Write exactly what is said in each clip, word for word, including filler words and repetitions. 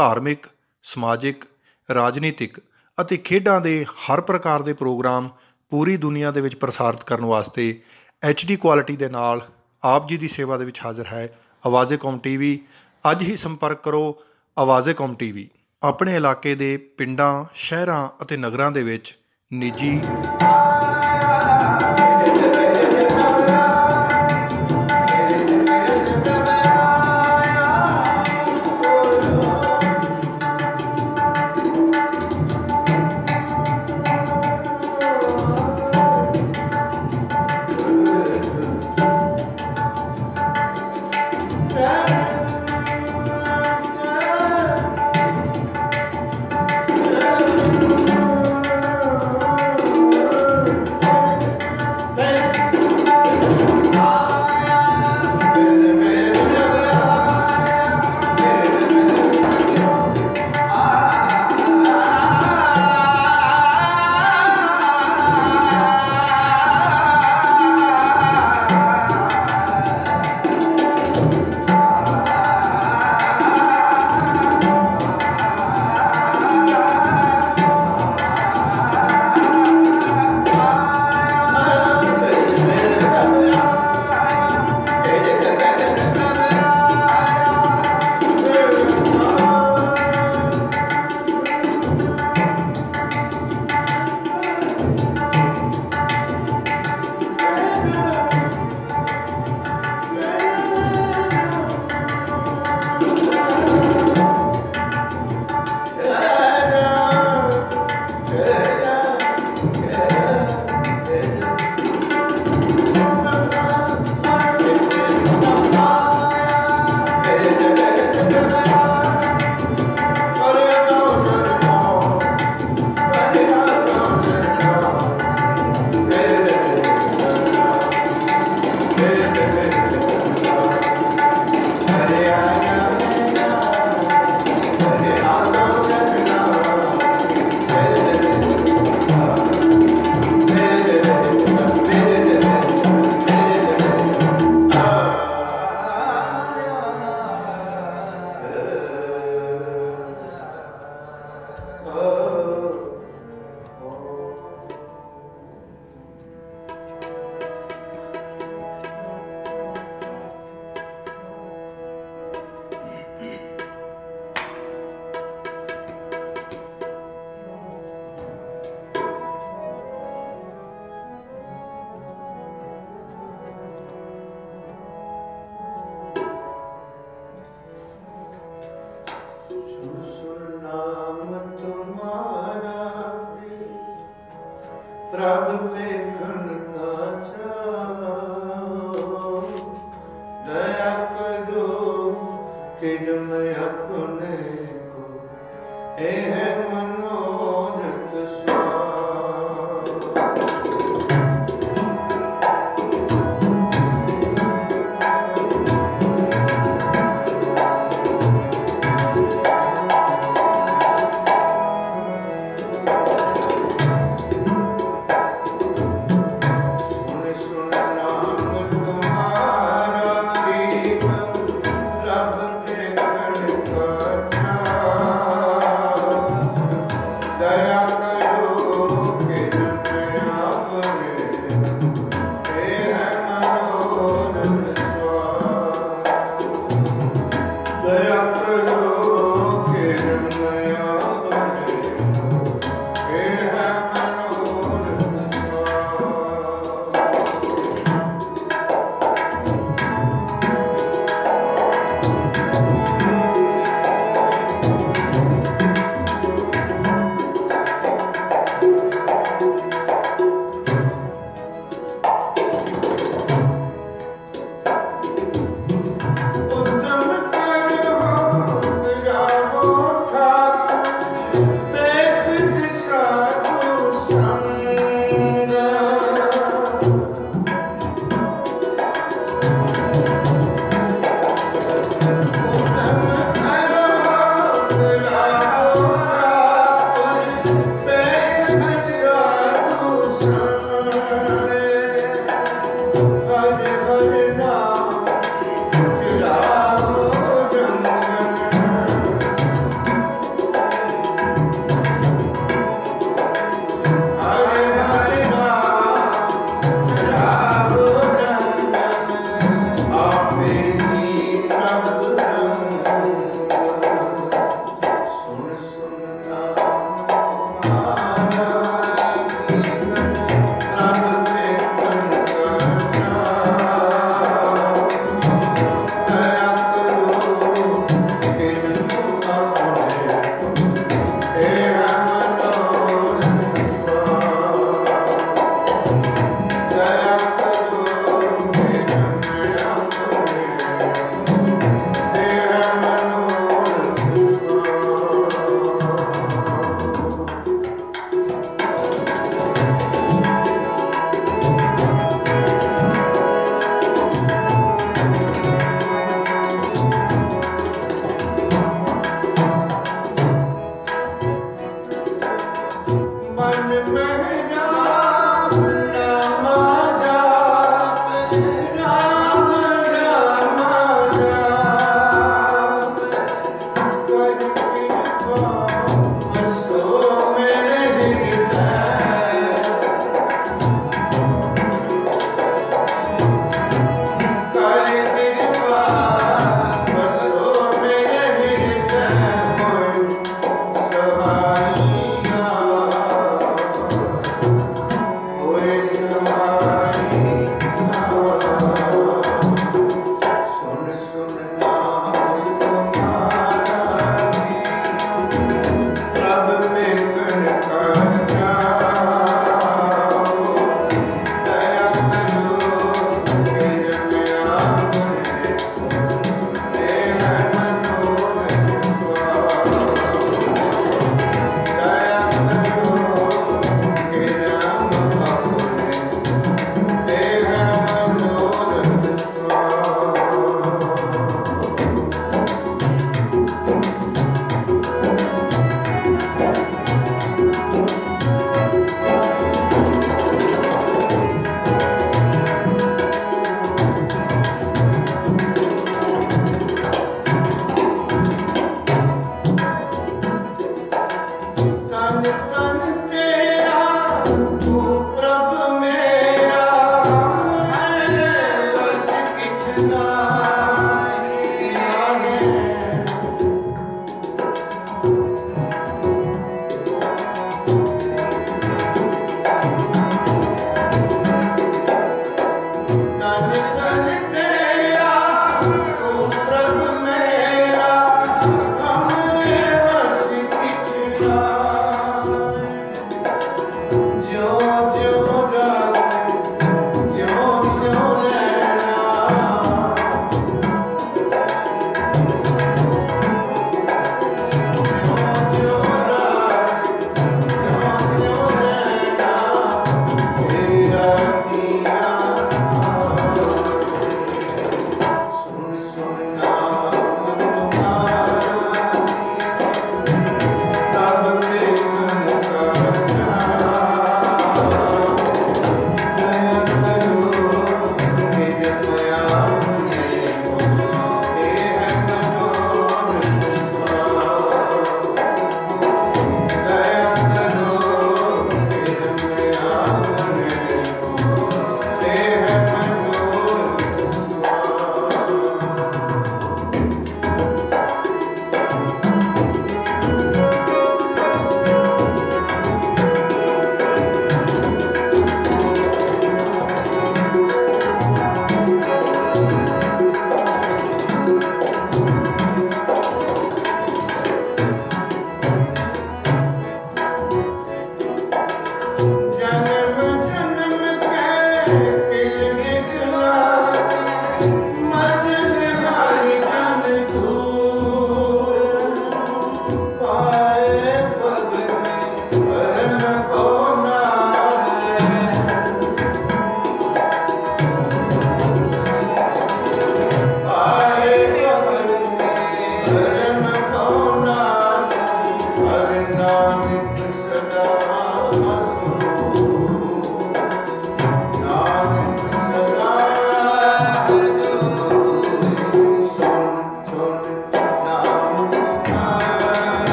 ਧਾਰਮਿਕ, ਸਮਾਜਿਕ, ਰਾਜਨੀਤਿਕ ਅਤੇ ਖੇਡਾਂ ਦੇ ਹਰ ਪ੍ਰਕਾਰ ਦੇ ਪ੍ਰੋਗਰਾਮ ਪੂਰੀ ਦੁਨੀਆ ਦੇ ਵਿੱਚ ਪ੍ਰਸਾਰਿਤ ਕਰਨ ਵਾਸਤੇ ਐਚ ਡੀ ਕੁਆਲਿਟੀ ਦੇ ਨਾਲ ਆਪ ਜੀ ਦੀ ਸੇਵਾ ਦੇ ਵਿੱਚ ਹਾਜ਼ਰ ਹੈ ਆਵਾਜ਼ੇ ਕੌਮ ਟੀ ਵੀ। ਅੱਜ ਹੀ ਸੰਪਰਕ ਕਰੋ ਆਵਾਜ਼ੇ ਕੌਮ ਟੀ ਵੀ। ਆਪਣੇ ਇਲਾਕੇ ਦੇ ਪਿੰਡਾਂ, ਸ਼ਹਿਰਾਂ ਅਤੇ ਨਗਰਾਂ ਦੇ ਵਿੱਚ ਨਿੱਜੀ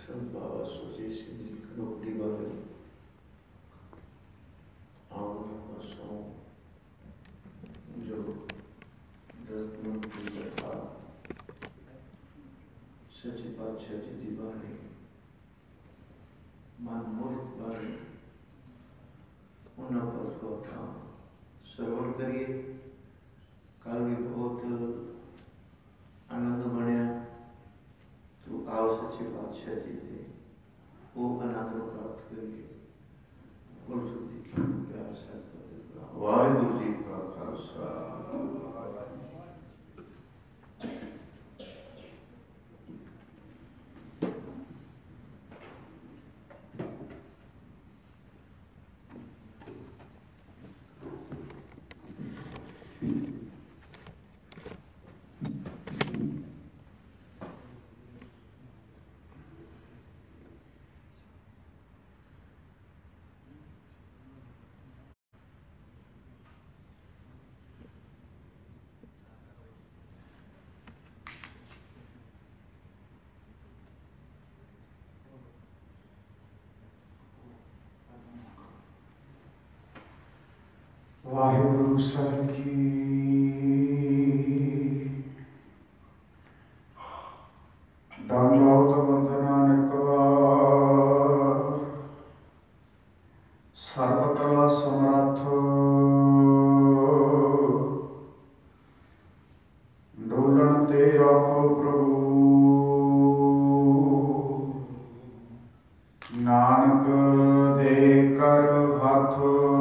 ਸੰਤ ਬਾਬਾ ਸੁਰਜੀਤ ਸਿੰਘ ਜੀ ਕਨੋਟੀ ਵਾਲੇ ਆਉਣ ਪਾਸੋਂ ਜੋ ਦਰਦ ਦੀ ਕਥਾ ਸੱਚੇ ਪਾਤਸ਼ਾਹ ਜੀ ਦੀ ਬਾਣੀ ਮਨਮੋਹਕ ਬਾਣੀ ਉਹਨਾਂ ਪਰ ਕੋ ਆਪਾਂ ਸਰਵਣ ਕਰੀਏ। ਕੱਲ ਵੀ ਬਹੁਤ ਆਨੰਦ ਬਣਿਆ। ਤੋ ਆਓ ਸੱਚੇ ਪਾਤਸ਼ਾਹ ਜੀ ਦੇ ਉਹ ਆਨੰਦ ਨੂੰ ਪ੍ਰਾਪਤ ਕਰੀਏ। ਗੁਰੂ ਜੀ ਕੀ ਪਿਆਰ ਸਤਿ ਵਾਹਿਗੁਰੂ ਜੀ ਕਾ ਖਾਲਸਾ। ਵਾਹਿਗੁਰੂ ਸਾਹਿਬ ਜੀ ਦੰਡਵਤ ਬੰਦਨਾ ਨਿਕਵਾਰ ਸਰਬ ਕਲਾ ਸਮਰੱਥ ਡੋਲਣ ਤੇ ਰੱਖੋ ਪ੍ਰਭੂ ਨਾਨਕ ਦੇ ਕਰ ਹੱਥ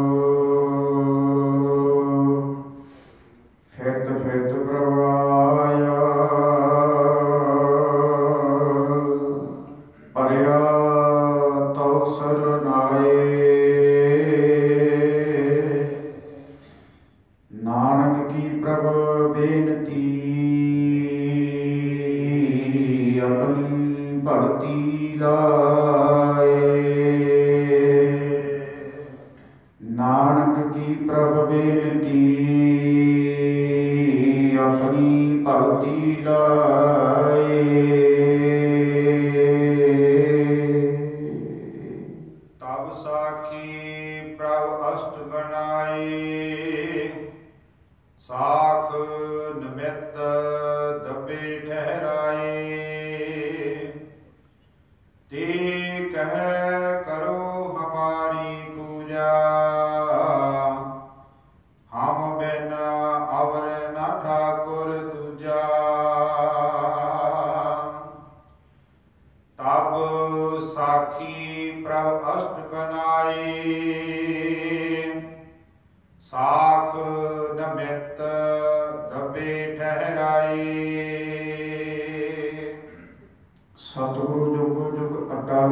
ਸਤਿਗੁਰੂ ਜੁਗ ਜੁਗ ਅਟਲ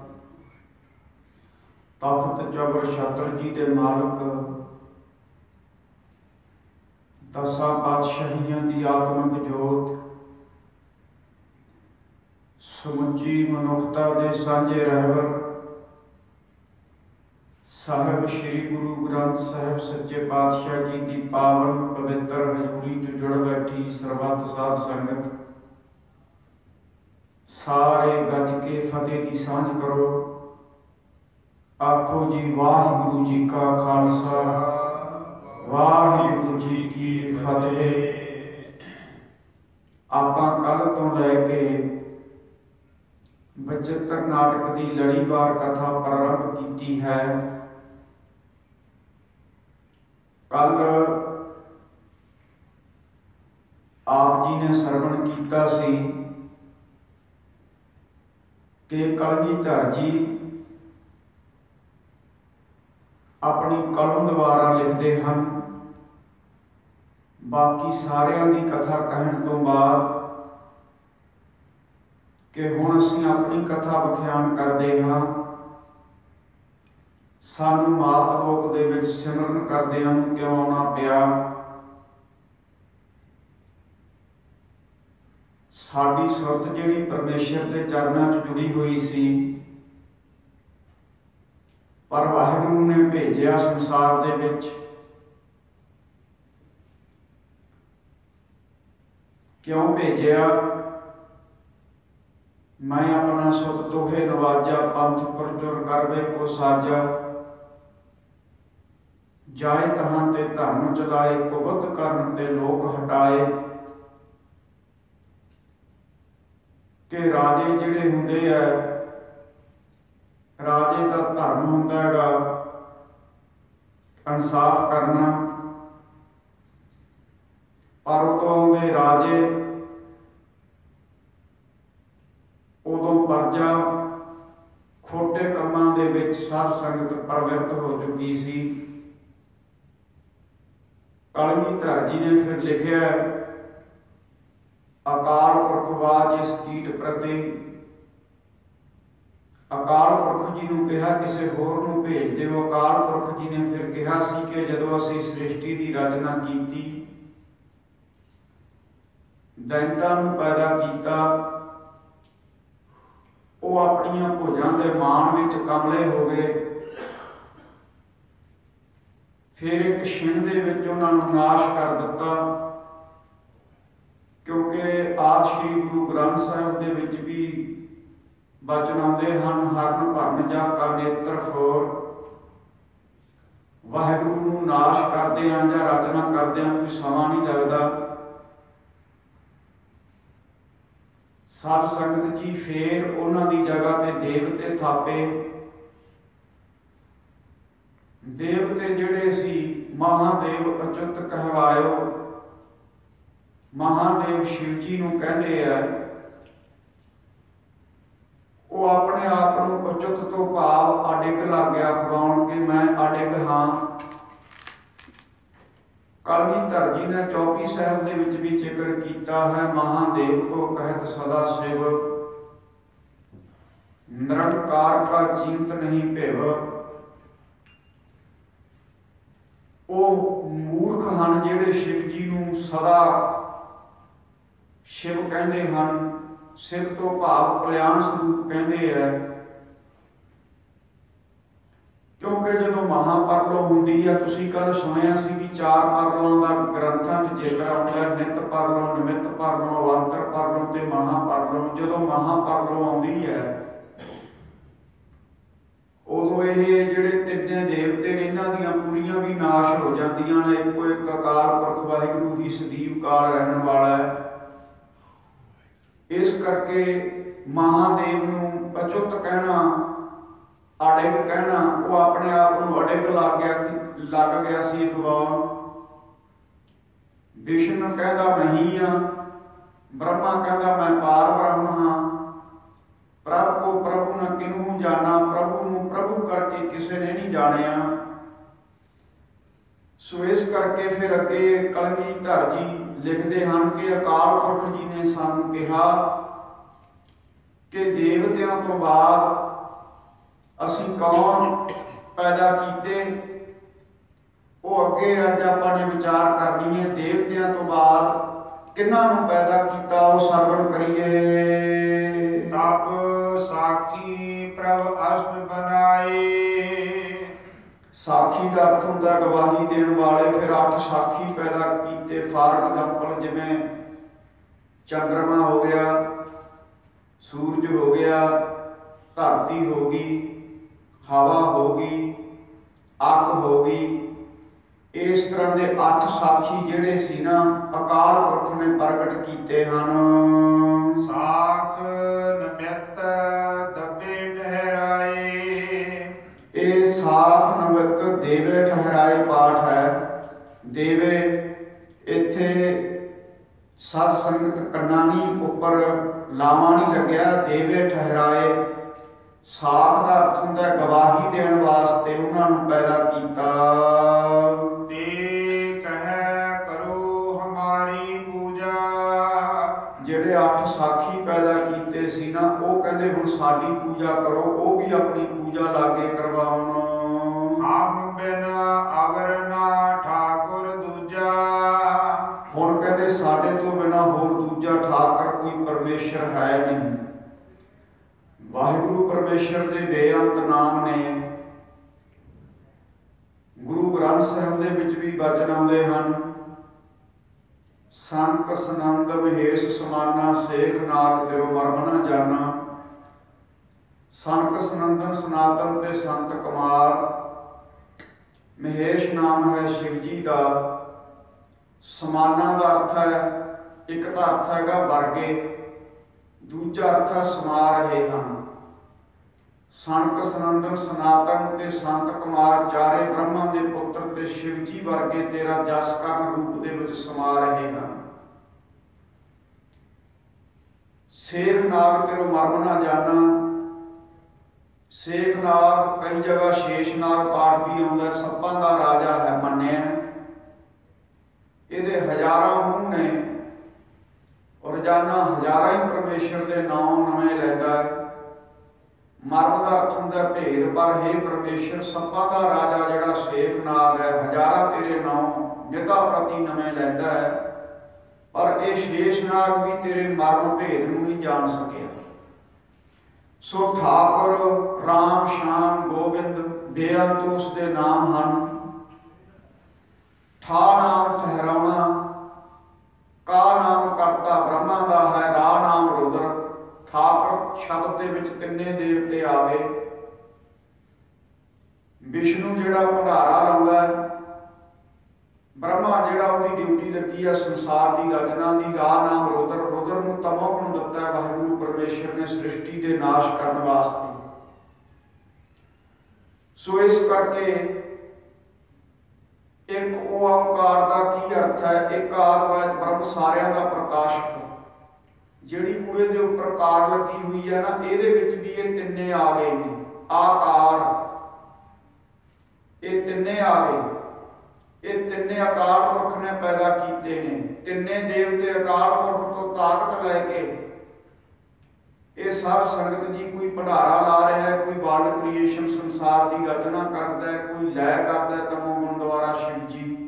ਤਖਤ ਜਬਰ ਛਤਰ ਜੀ ਦੇ ਮਾਲਕ ਦਸਾਂ ਪਾਤਸ਼ਾਹੀਆਂ ਦੀ ਆਤਮਿਕ ਜੋਤ ਸਮੁੱਚੀ ਮਨੁੱਖਤਾ ਦੇ ਸਾਂਝੇ ਰਹਿਬਰ ਸਾਹਿਬ ਸ੍ਰੀ ਗੁਰੂ ਗ੍ਰੰਥ ਸਾਹਿਬ ਸੱਚੇ ਪਾਤਸ਼ਾਹ ਜੀ ਦੀ ਪਾਵਨ ਪਵਿੱਤਰ ਹਜ਼ੂਰੀ 'ਚ ਜੁੜ ਬੈਠੀ ਸਰਬੱਤ ਸਾਧ ਸੰਗਤ ਸਾਰੇ ਗੱਜ ਕੇ ਫਤਿਹ ਦੀ ਸਾਂਝ ਕਰੋ। ਆਖੋ ਜੀ ਵਾਹਿਗੁਰੂ ਜੀ ਕਾ ਖਾਲਸਾ ਵਾਹਿਗੁਰੂ ਜੀ ਕੀ ਫਤਿਹ। ਆਪਾਂ ਕੱਲ੍ਹ ਤੋਂ ਲੈ ਕੇ ਬਚਿੱਤਰ ਨਾਟਕ ਦੀ ਲੜੀਵਾਰ ਕਥਾ ਪ੍ਰਾਰੰਭ ਕੀਤੀ ਹੈ। ਕੱਲ੍ਹ ਆਪ ਜੀ ਨੇ ਸਰਵਣ ਕੀਤਾ ਸੀ ਕਿ ਕਲਗੀਧਰ ਜੀ ਆਪਣੀ ਕਲਮ ਦੁਆਰਾ ਲਿਖਦੇ ਹਨ। ਬਾਕੀ ਸਾਰਿਆਂ ਦੀ ਕਥਾ ਕਹਿਣ ਤੋਂ ਬਾਅਦ ਕਿ ਹੁਣ ਅਸੀਂ ਆਪਣੀ ਕਥਾ ਵਿਖਿਆਨ ਕਰਦੇ ਹਾਂ। ਸਾਨੂੰ ਮਾਤ ਲੋਕ ਦੇ ਵਿੱਚ ਸਿਮਰਨ ਕਰਦਿਆਂ ਨੂੰ ਕਿਉਂ ਆਉਣਾ ਪਿਆ? ਸਾਡੀ ਸੁਰਤ ਜਿਹੜੀ ਪਰਮੇਸ਼ਰ ਦੇ ਚਰਨਾਂ 'ਚ ਜੁੜੀ ਹੋਈ ਸੀ, ਪਰ ਵਾਹਿਗੁਰੂ ਨੇ ਭੇਜਿਆ ਸੰਸਾਰ ਦੇ ਵਿੱਚ ਕਿਉਂ ਭੇਜਿਆ? मैं अपना सुख तोहे नवाजा, पंथ प्रचुर करवे को साजा। जाए तहां ते धर्म चलाए, कुबत करन ते लोक हटाए। कि राजे जिहड़े हुंदे आ, राजे का धर्म हुंदा हैगा इंसाफ करना, पर उदों आउंदे राजे उदों प्रजा खोटे कंमां दे विच साध संगत प्रवृत्त हो चुकी सी। कलगीधर जी ने फिर लिखिया, अकाल पुरखवाज इस कीट प्रति। अकाल पुरख जी नूं कहा किसी होर नूं भेज दिओ। अकाल पुरख जी ने फिर कहा सी कि जदों असीं सृष्टि की रचना की, दैंतां नूं पैदा किया, वो अपनियां भुजां दे मान विच कमले हो गए। फिर एक छिण दे विच उन्हां नूं नाश कर दिता, क्योंकि आदि श्री गुरु ग्रंथ साहिब दे विच भी बचन आउंदे हन, हरन भरन जा का नेत्र फोर। वाहिगुरू नूं नाश करदिआं जां रचना करदिआं कोई समां नहीं लगदा। साध संगत जी फिर उन्हां दी जगह ते देवते थापे। देवते जिहड़े सी महादेव अच्युत कहवायो। महादेव शिव जी नूं कहंदे आ। वो अपने आप नूं अच्युत तो भाव अडिग लग गया अखवाउण कि मैं अडिग हाँ। कलगीधर जी ने चौकी साहिब दे विच भी जिक्र किया है, महादेव को कहत सदा शिव, निरंकार का चिंत नहीं भिव। वो मूर्ख हन जिहड़े शिव जी नूं सदा शिव कहंदे हन, शिव तो भाव कल्याण स्वरूप कहंदे है। क्योंकि जदों महापरलो हुंदी है, तुसीं कल सुनिया सी कि चार परलों का ग्रंथां च जिक्र आउंदा, नित परलो, निमित परलो, अवंतर परलो ते महापरलो। जदों महापरलो आउंदी है, उदों ये जिहड़े तिन्ने देवते ने इन्हां दीआं पूरीआं भी नाश हो जांदियां ने। इक्को एक अकाल पुरख वाहिगुरू ही सਦੀव काल रहण वाला है। इस करके महादेव नूं अच्युत कहना, अडिग कहना, वो अपने आप नूं अडिग लग गया लग गया सी अखवाउण। विष्णु कहता मैं ही हाँ, ब्रह्मा कहता मैं पार ब्रह्म हाँ। प्रभु को प्रभु न किनू जाना, प्रभु नूं प्रभु करके किसी ने नहीं जानिया। सो इस करके फिर अगे कलगीधर जी लिखते हैं कि अकाल पुरख जी ने सानू कहा कि देवतियों तो बाद असी कौन पैदा किए। वो अगे अज आपने विचार करनी है, देवतियों तो बाद किन्हां नूं पैदा किया, वो सरवण करिए। तब साखी प्रभ अष्ट बनाए। साखी का अर्थ होंदा गवाही देने वाले। फिर अठ साखी पैदा किए। फॉर एग्जाम्पल जिवें चंद्रमा हो गया, सूरज हो गया, धरती हो गई, हवा हो गई, अग हो गई। इस तरह के अठ साखी जिहड़े सी ना अकाल पुरख ने प्रगट किए हैं। साख नमित दबे ठहराए। ये साख नमित देवे ठहराए पाठ है। देवे इत्थे साध संगत कन्ना नहीं उपर लावा नहीं लग्या। देवे ठहराए साख का अर्थ होंदा गवाही देने वास्ते उन्होंने पैदा किया। ते कह करो हमारी पूजा। जिहड़े अठ साखी पैदा किए सी ना, वो कहंदे हुण साडी पूजा करो। वो भी अपनी पूजा लागे करवाउण। हम बिन अवर ना ठाकुर दूजा। हुण कहंदे साडे तो बिना होर दूजा ठाकर कोई परमेश्वर है नहीं। वाहिगुरू परमेश्वर दे बेअंत नाम ने। गुरु ग्रंथ साहिब दे विच भी वचन आउंदे हन, संत सनंद महेश समाना, सेख नाग तेरो मरम ना जाना। ਸਨਕ ਸਨੰਦਨ ਸਨਾਤਨ ਤੇ ਸੰਤ ਕੁਮਾਰ। ਮਹੇਸ਼ ਨਾਮ ਹੈ ਸ਼ਿਵ ਜੀ ਦਾ। ਸਮਾਨਾਂ ਦਾ ਅਰਥ ਹੈ, ਇੱਕ ਤਾਂ ਅਰਥ ਹੈਗਾ ਵਰਗੇ, ਦੂਜਾ ਅਰਥ ਹੈ ਸਮਾ ਰਹੇ ਹਨ। ਸਨਕ ਸਨੰਦਨ ਸਨਾਤਨ ਤੇ ਸੰਤ ਕੁਮਾਰ ਚਾਰੇ ਬ੍ਰਹਮਾ ਦੇ ਪੁੱਤਰ ਤੇ ਸ਼ਿਵ ਜੀ ਵਰਗੇ ਤੇਰਾ ਜਸ ਕਰਨ ਰੂਪ ਦੇ ਵਿੱਚ ਸਮਾ ਰਹੇ ਹਨ। ਸੇਖ ਨਾਗ ਤੇਰੋ ਮਰਮ ਨਾ ਜਾਣਾ। ਸੇਖ ਨਾਗ ਕਈ ਜਗ੍ਹਾ ਸ਼ੇਸ਼ ਨਾਗ ਪਾਠ ਵੀ ਆਉਂਦਾ। ਸੱਪਾਂ ਦਾ ਰਾਜਾ ਹੈ ਮੰਨਿਆ। ਇਹਦੇ ਹਜ਼ਾਰਾਂ ਮੂੰਹ ਨੇ। ਰੋਜ਼ਾਨਾ ਹਜ਼ਾਰਾਂ ਹੀ ਪਰਮੇਸ਼ਰ ਦੇ ਨਾਮ ਨਵੇਂ ਲੈਂਦਾ ਹੈ। ਮਰਮ ਦਾ ਅਰਥ ਹੁੰਦਾ ਭੇਦ। ਪਰ ਹੇ ਪਰਮੇਸ਼ਰ, ਸੱਪਾਂ ਦਾ ਰਾਜਾ ਜਿਹੜਾ ਸੇਖ ਨਾਗ ਹੈ, ਹਜ਼ਾਰਾਂ ਤੇਰੇ ਨਾਮ ਨਿਤਾ ਪ੍ਰਤੀ ਨਵੇਂ ਲੈਂਦਾ ਹੈ, ਪਰ ਇਹ ਸ਼ੇਸ਼ ਨਾਗ ਵੀ ਤੇਰੇ ਮਰਮ ਭੇਦ ਨੂੰ ਨਹੀਂ ਜਾਣ ਸਕਿਆ। ਸੋ ਠਾਕੁਰ ਰਾਮ ਸ਼ਾਮ ਗੋਬਿੰਦ ਬੇਅੰਤ ਉਸ ਦੇ ਨਾਮ ਹਨ। ਠਾ ਨਾਮ ਠਹਿਰਾਉਣਾ, ਕਾ ਨਾਮ ਕਰਤਾ ਬ੍ਰਹਮਾ ਦਾ ਹੈ, ਰਾ ਨਾਮ ਰੁਦਰ। ਠਾਕੁਰ ਸ਼ਬਦ ਦੇ ਵਿੱਚ ਤਿੰਨੇ ਦੇਵਤੇ ਆ ਗਏ। ਵਿਸ਼ਨੂੰ ਜਿਹੜਾ ਭੰਡਾਰਾ ਲਾਉਂਦਾ ਹੈ, ਬ੍ਰਹਮਾ ਜਿਹੜਾ ਉਹਦੀ ਡਿਊਟੀ ਲੱਗੀ ਹੈ ਸੰਸਾਰ ਦੀ ਰਚਨਾ ਦੀ, ਰਾ ਨਾਮ ਰੁਦਰ। ਰੁਦਰ ਨੂੰ ਤਮੋ ਗੁਣ ਦਿੱਤਾ ਹੈ ਵਾਹਿਗੁਰੂ ਪਰਮੇਸ਼ਰ ਨੇ ਸ੍ਰਿਸ਼ਟੀ ਦੇ ਨਾਸ਼ ਕਰਨ ਵਾਸਤੇ। ਸੋ ਇਸ ਕਰਕੇ ਇੱਕ ਓੰਕਾਰ ਦਾ ਕੀ ਅਰਥ ਹੈ? ਇੱਕ ਆਦਿ ਬ੍ਰਹਮ ਸਾਰਿਆਂ ਦਾ ਪ੍ਰਕਾਸ਼ਕ। ਜਿਹੜੀ ਕੂੜੇ ਦੇ ਉੱਪਰ ਕਾਰ ਲੱਗੀ ਹੋਈ ਹੈ ਨਾ, ਇਹਦੇ ਵਿੱਚ ਵੀ ਇਹ ਤਿੰਨੇ ਆ ਗਏ ਨੇ। ਆਕਾਰ, ਇਹ ਤਿੰਨੇ ਆ ਗਏ। ਇਹ ਤਿੰਨੇ ਅਕਾਲ ਪੁਰਖ ਨੇ ਪੈਦਾ ਕੀਤੇ ਨੇ। ਤਿੰਨੇ ਦੇਵਤੇ ਅਕਾਲ ਪੁਰਖ ਤੋਂ ਤਾਕਤ ਲੈ ਕੇ ਇਹ ਸਾਧ ਸੰਗਤ ਜੀ ਕੋਈ ਭੰਡਾਰਾ ਲਾ ਰਿਹਾ ਹੈ, ਕੋਈ ਵਰਲਡ ਕ੍ਰੀਏਸ਼ਨ ਸੰਸਾਰ ਦੀ ਰਚਨਾ ਕਰਦਾ ਹੈ, ਕੋਈ ਲੈ ਕਰਦਾ ਹੈ ਤਮੋ ਗੁਣ ਦੁਆਰਾ ਸ਼ਿਵ ਜੀ।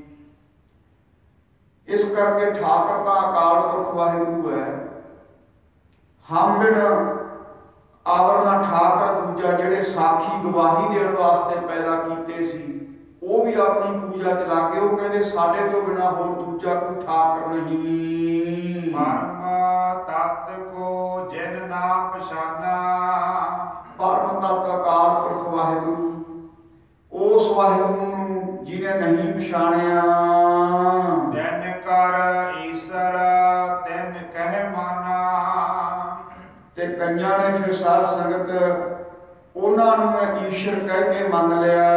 ਇਸ ਕਰਕੇ ਠਾਕੁਰ ਤਾਂ ਅਕਾਲ ਪੁਰਖ ਵਾਹਿਗੁਰੂ ਹੈ। ਹਮ ਬਿਨ ਆਵਰਨਾ ਠਾਕੁਰ ਦੂਜਾ, ਜਿਹੜੇ ਸਾਖੀ ਗਵਾਹੀ ਦੇਣ ਵਾਸਤੇ ਪੈਦਾ ਕੀਤੇ ਸੀ, ਉਹ ਵੀ ਆਪਣੀ ਪੂਜਾ ਚ ਲੱਗ ਗਏ। ਉਹ ਕਹਿੰਦੇ ਸਾਡੇ ਤੋਂ ਬਿਨਾਂ ਹੋਰ ਦੂਜਾ ਕੋਈ ਠਾਕੁਰ ਨਹੀਂ। ਪਰਮ ਤਤ ਕੋ ਜਿਨ ਨਾ ਪਛਾਨਾ। ਪਰਮ ਤਤ ਅਕਾਲ ਪੁਰਖ ਵਾਹਿਗੁਰੂ, ਉਸ ਵਾਹਿਗੁਰੂ ਨੂੰ ਜਿਹਨੇ ਨਹੀਂ ਪਛਾਣਿਆ। ਤਿਨ ਕਰ ਈਸ਼ਰ ਤਿਨ ਕਹਿ ਮਾਨਾ। ਤੇ ਕਈਆਂ ਨੇ ਫਿਰ ਸਾਧ ਸੰਗਤ ਉਹਨਾਂ ਨੂੰ ਮੈਂ ਈਸ਼ਰ ਕਹਿ ਕੇ ਮੰਨ ਲਿਆ।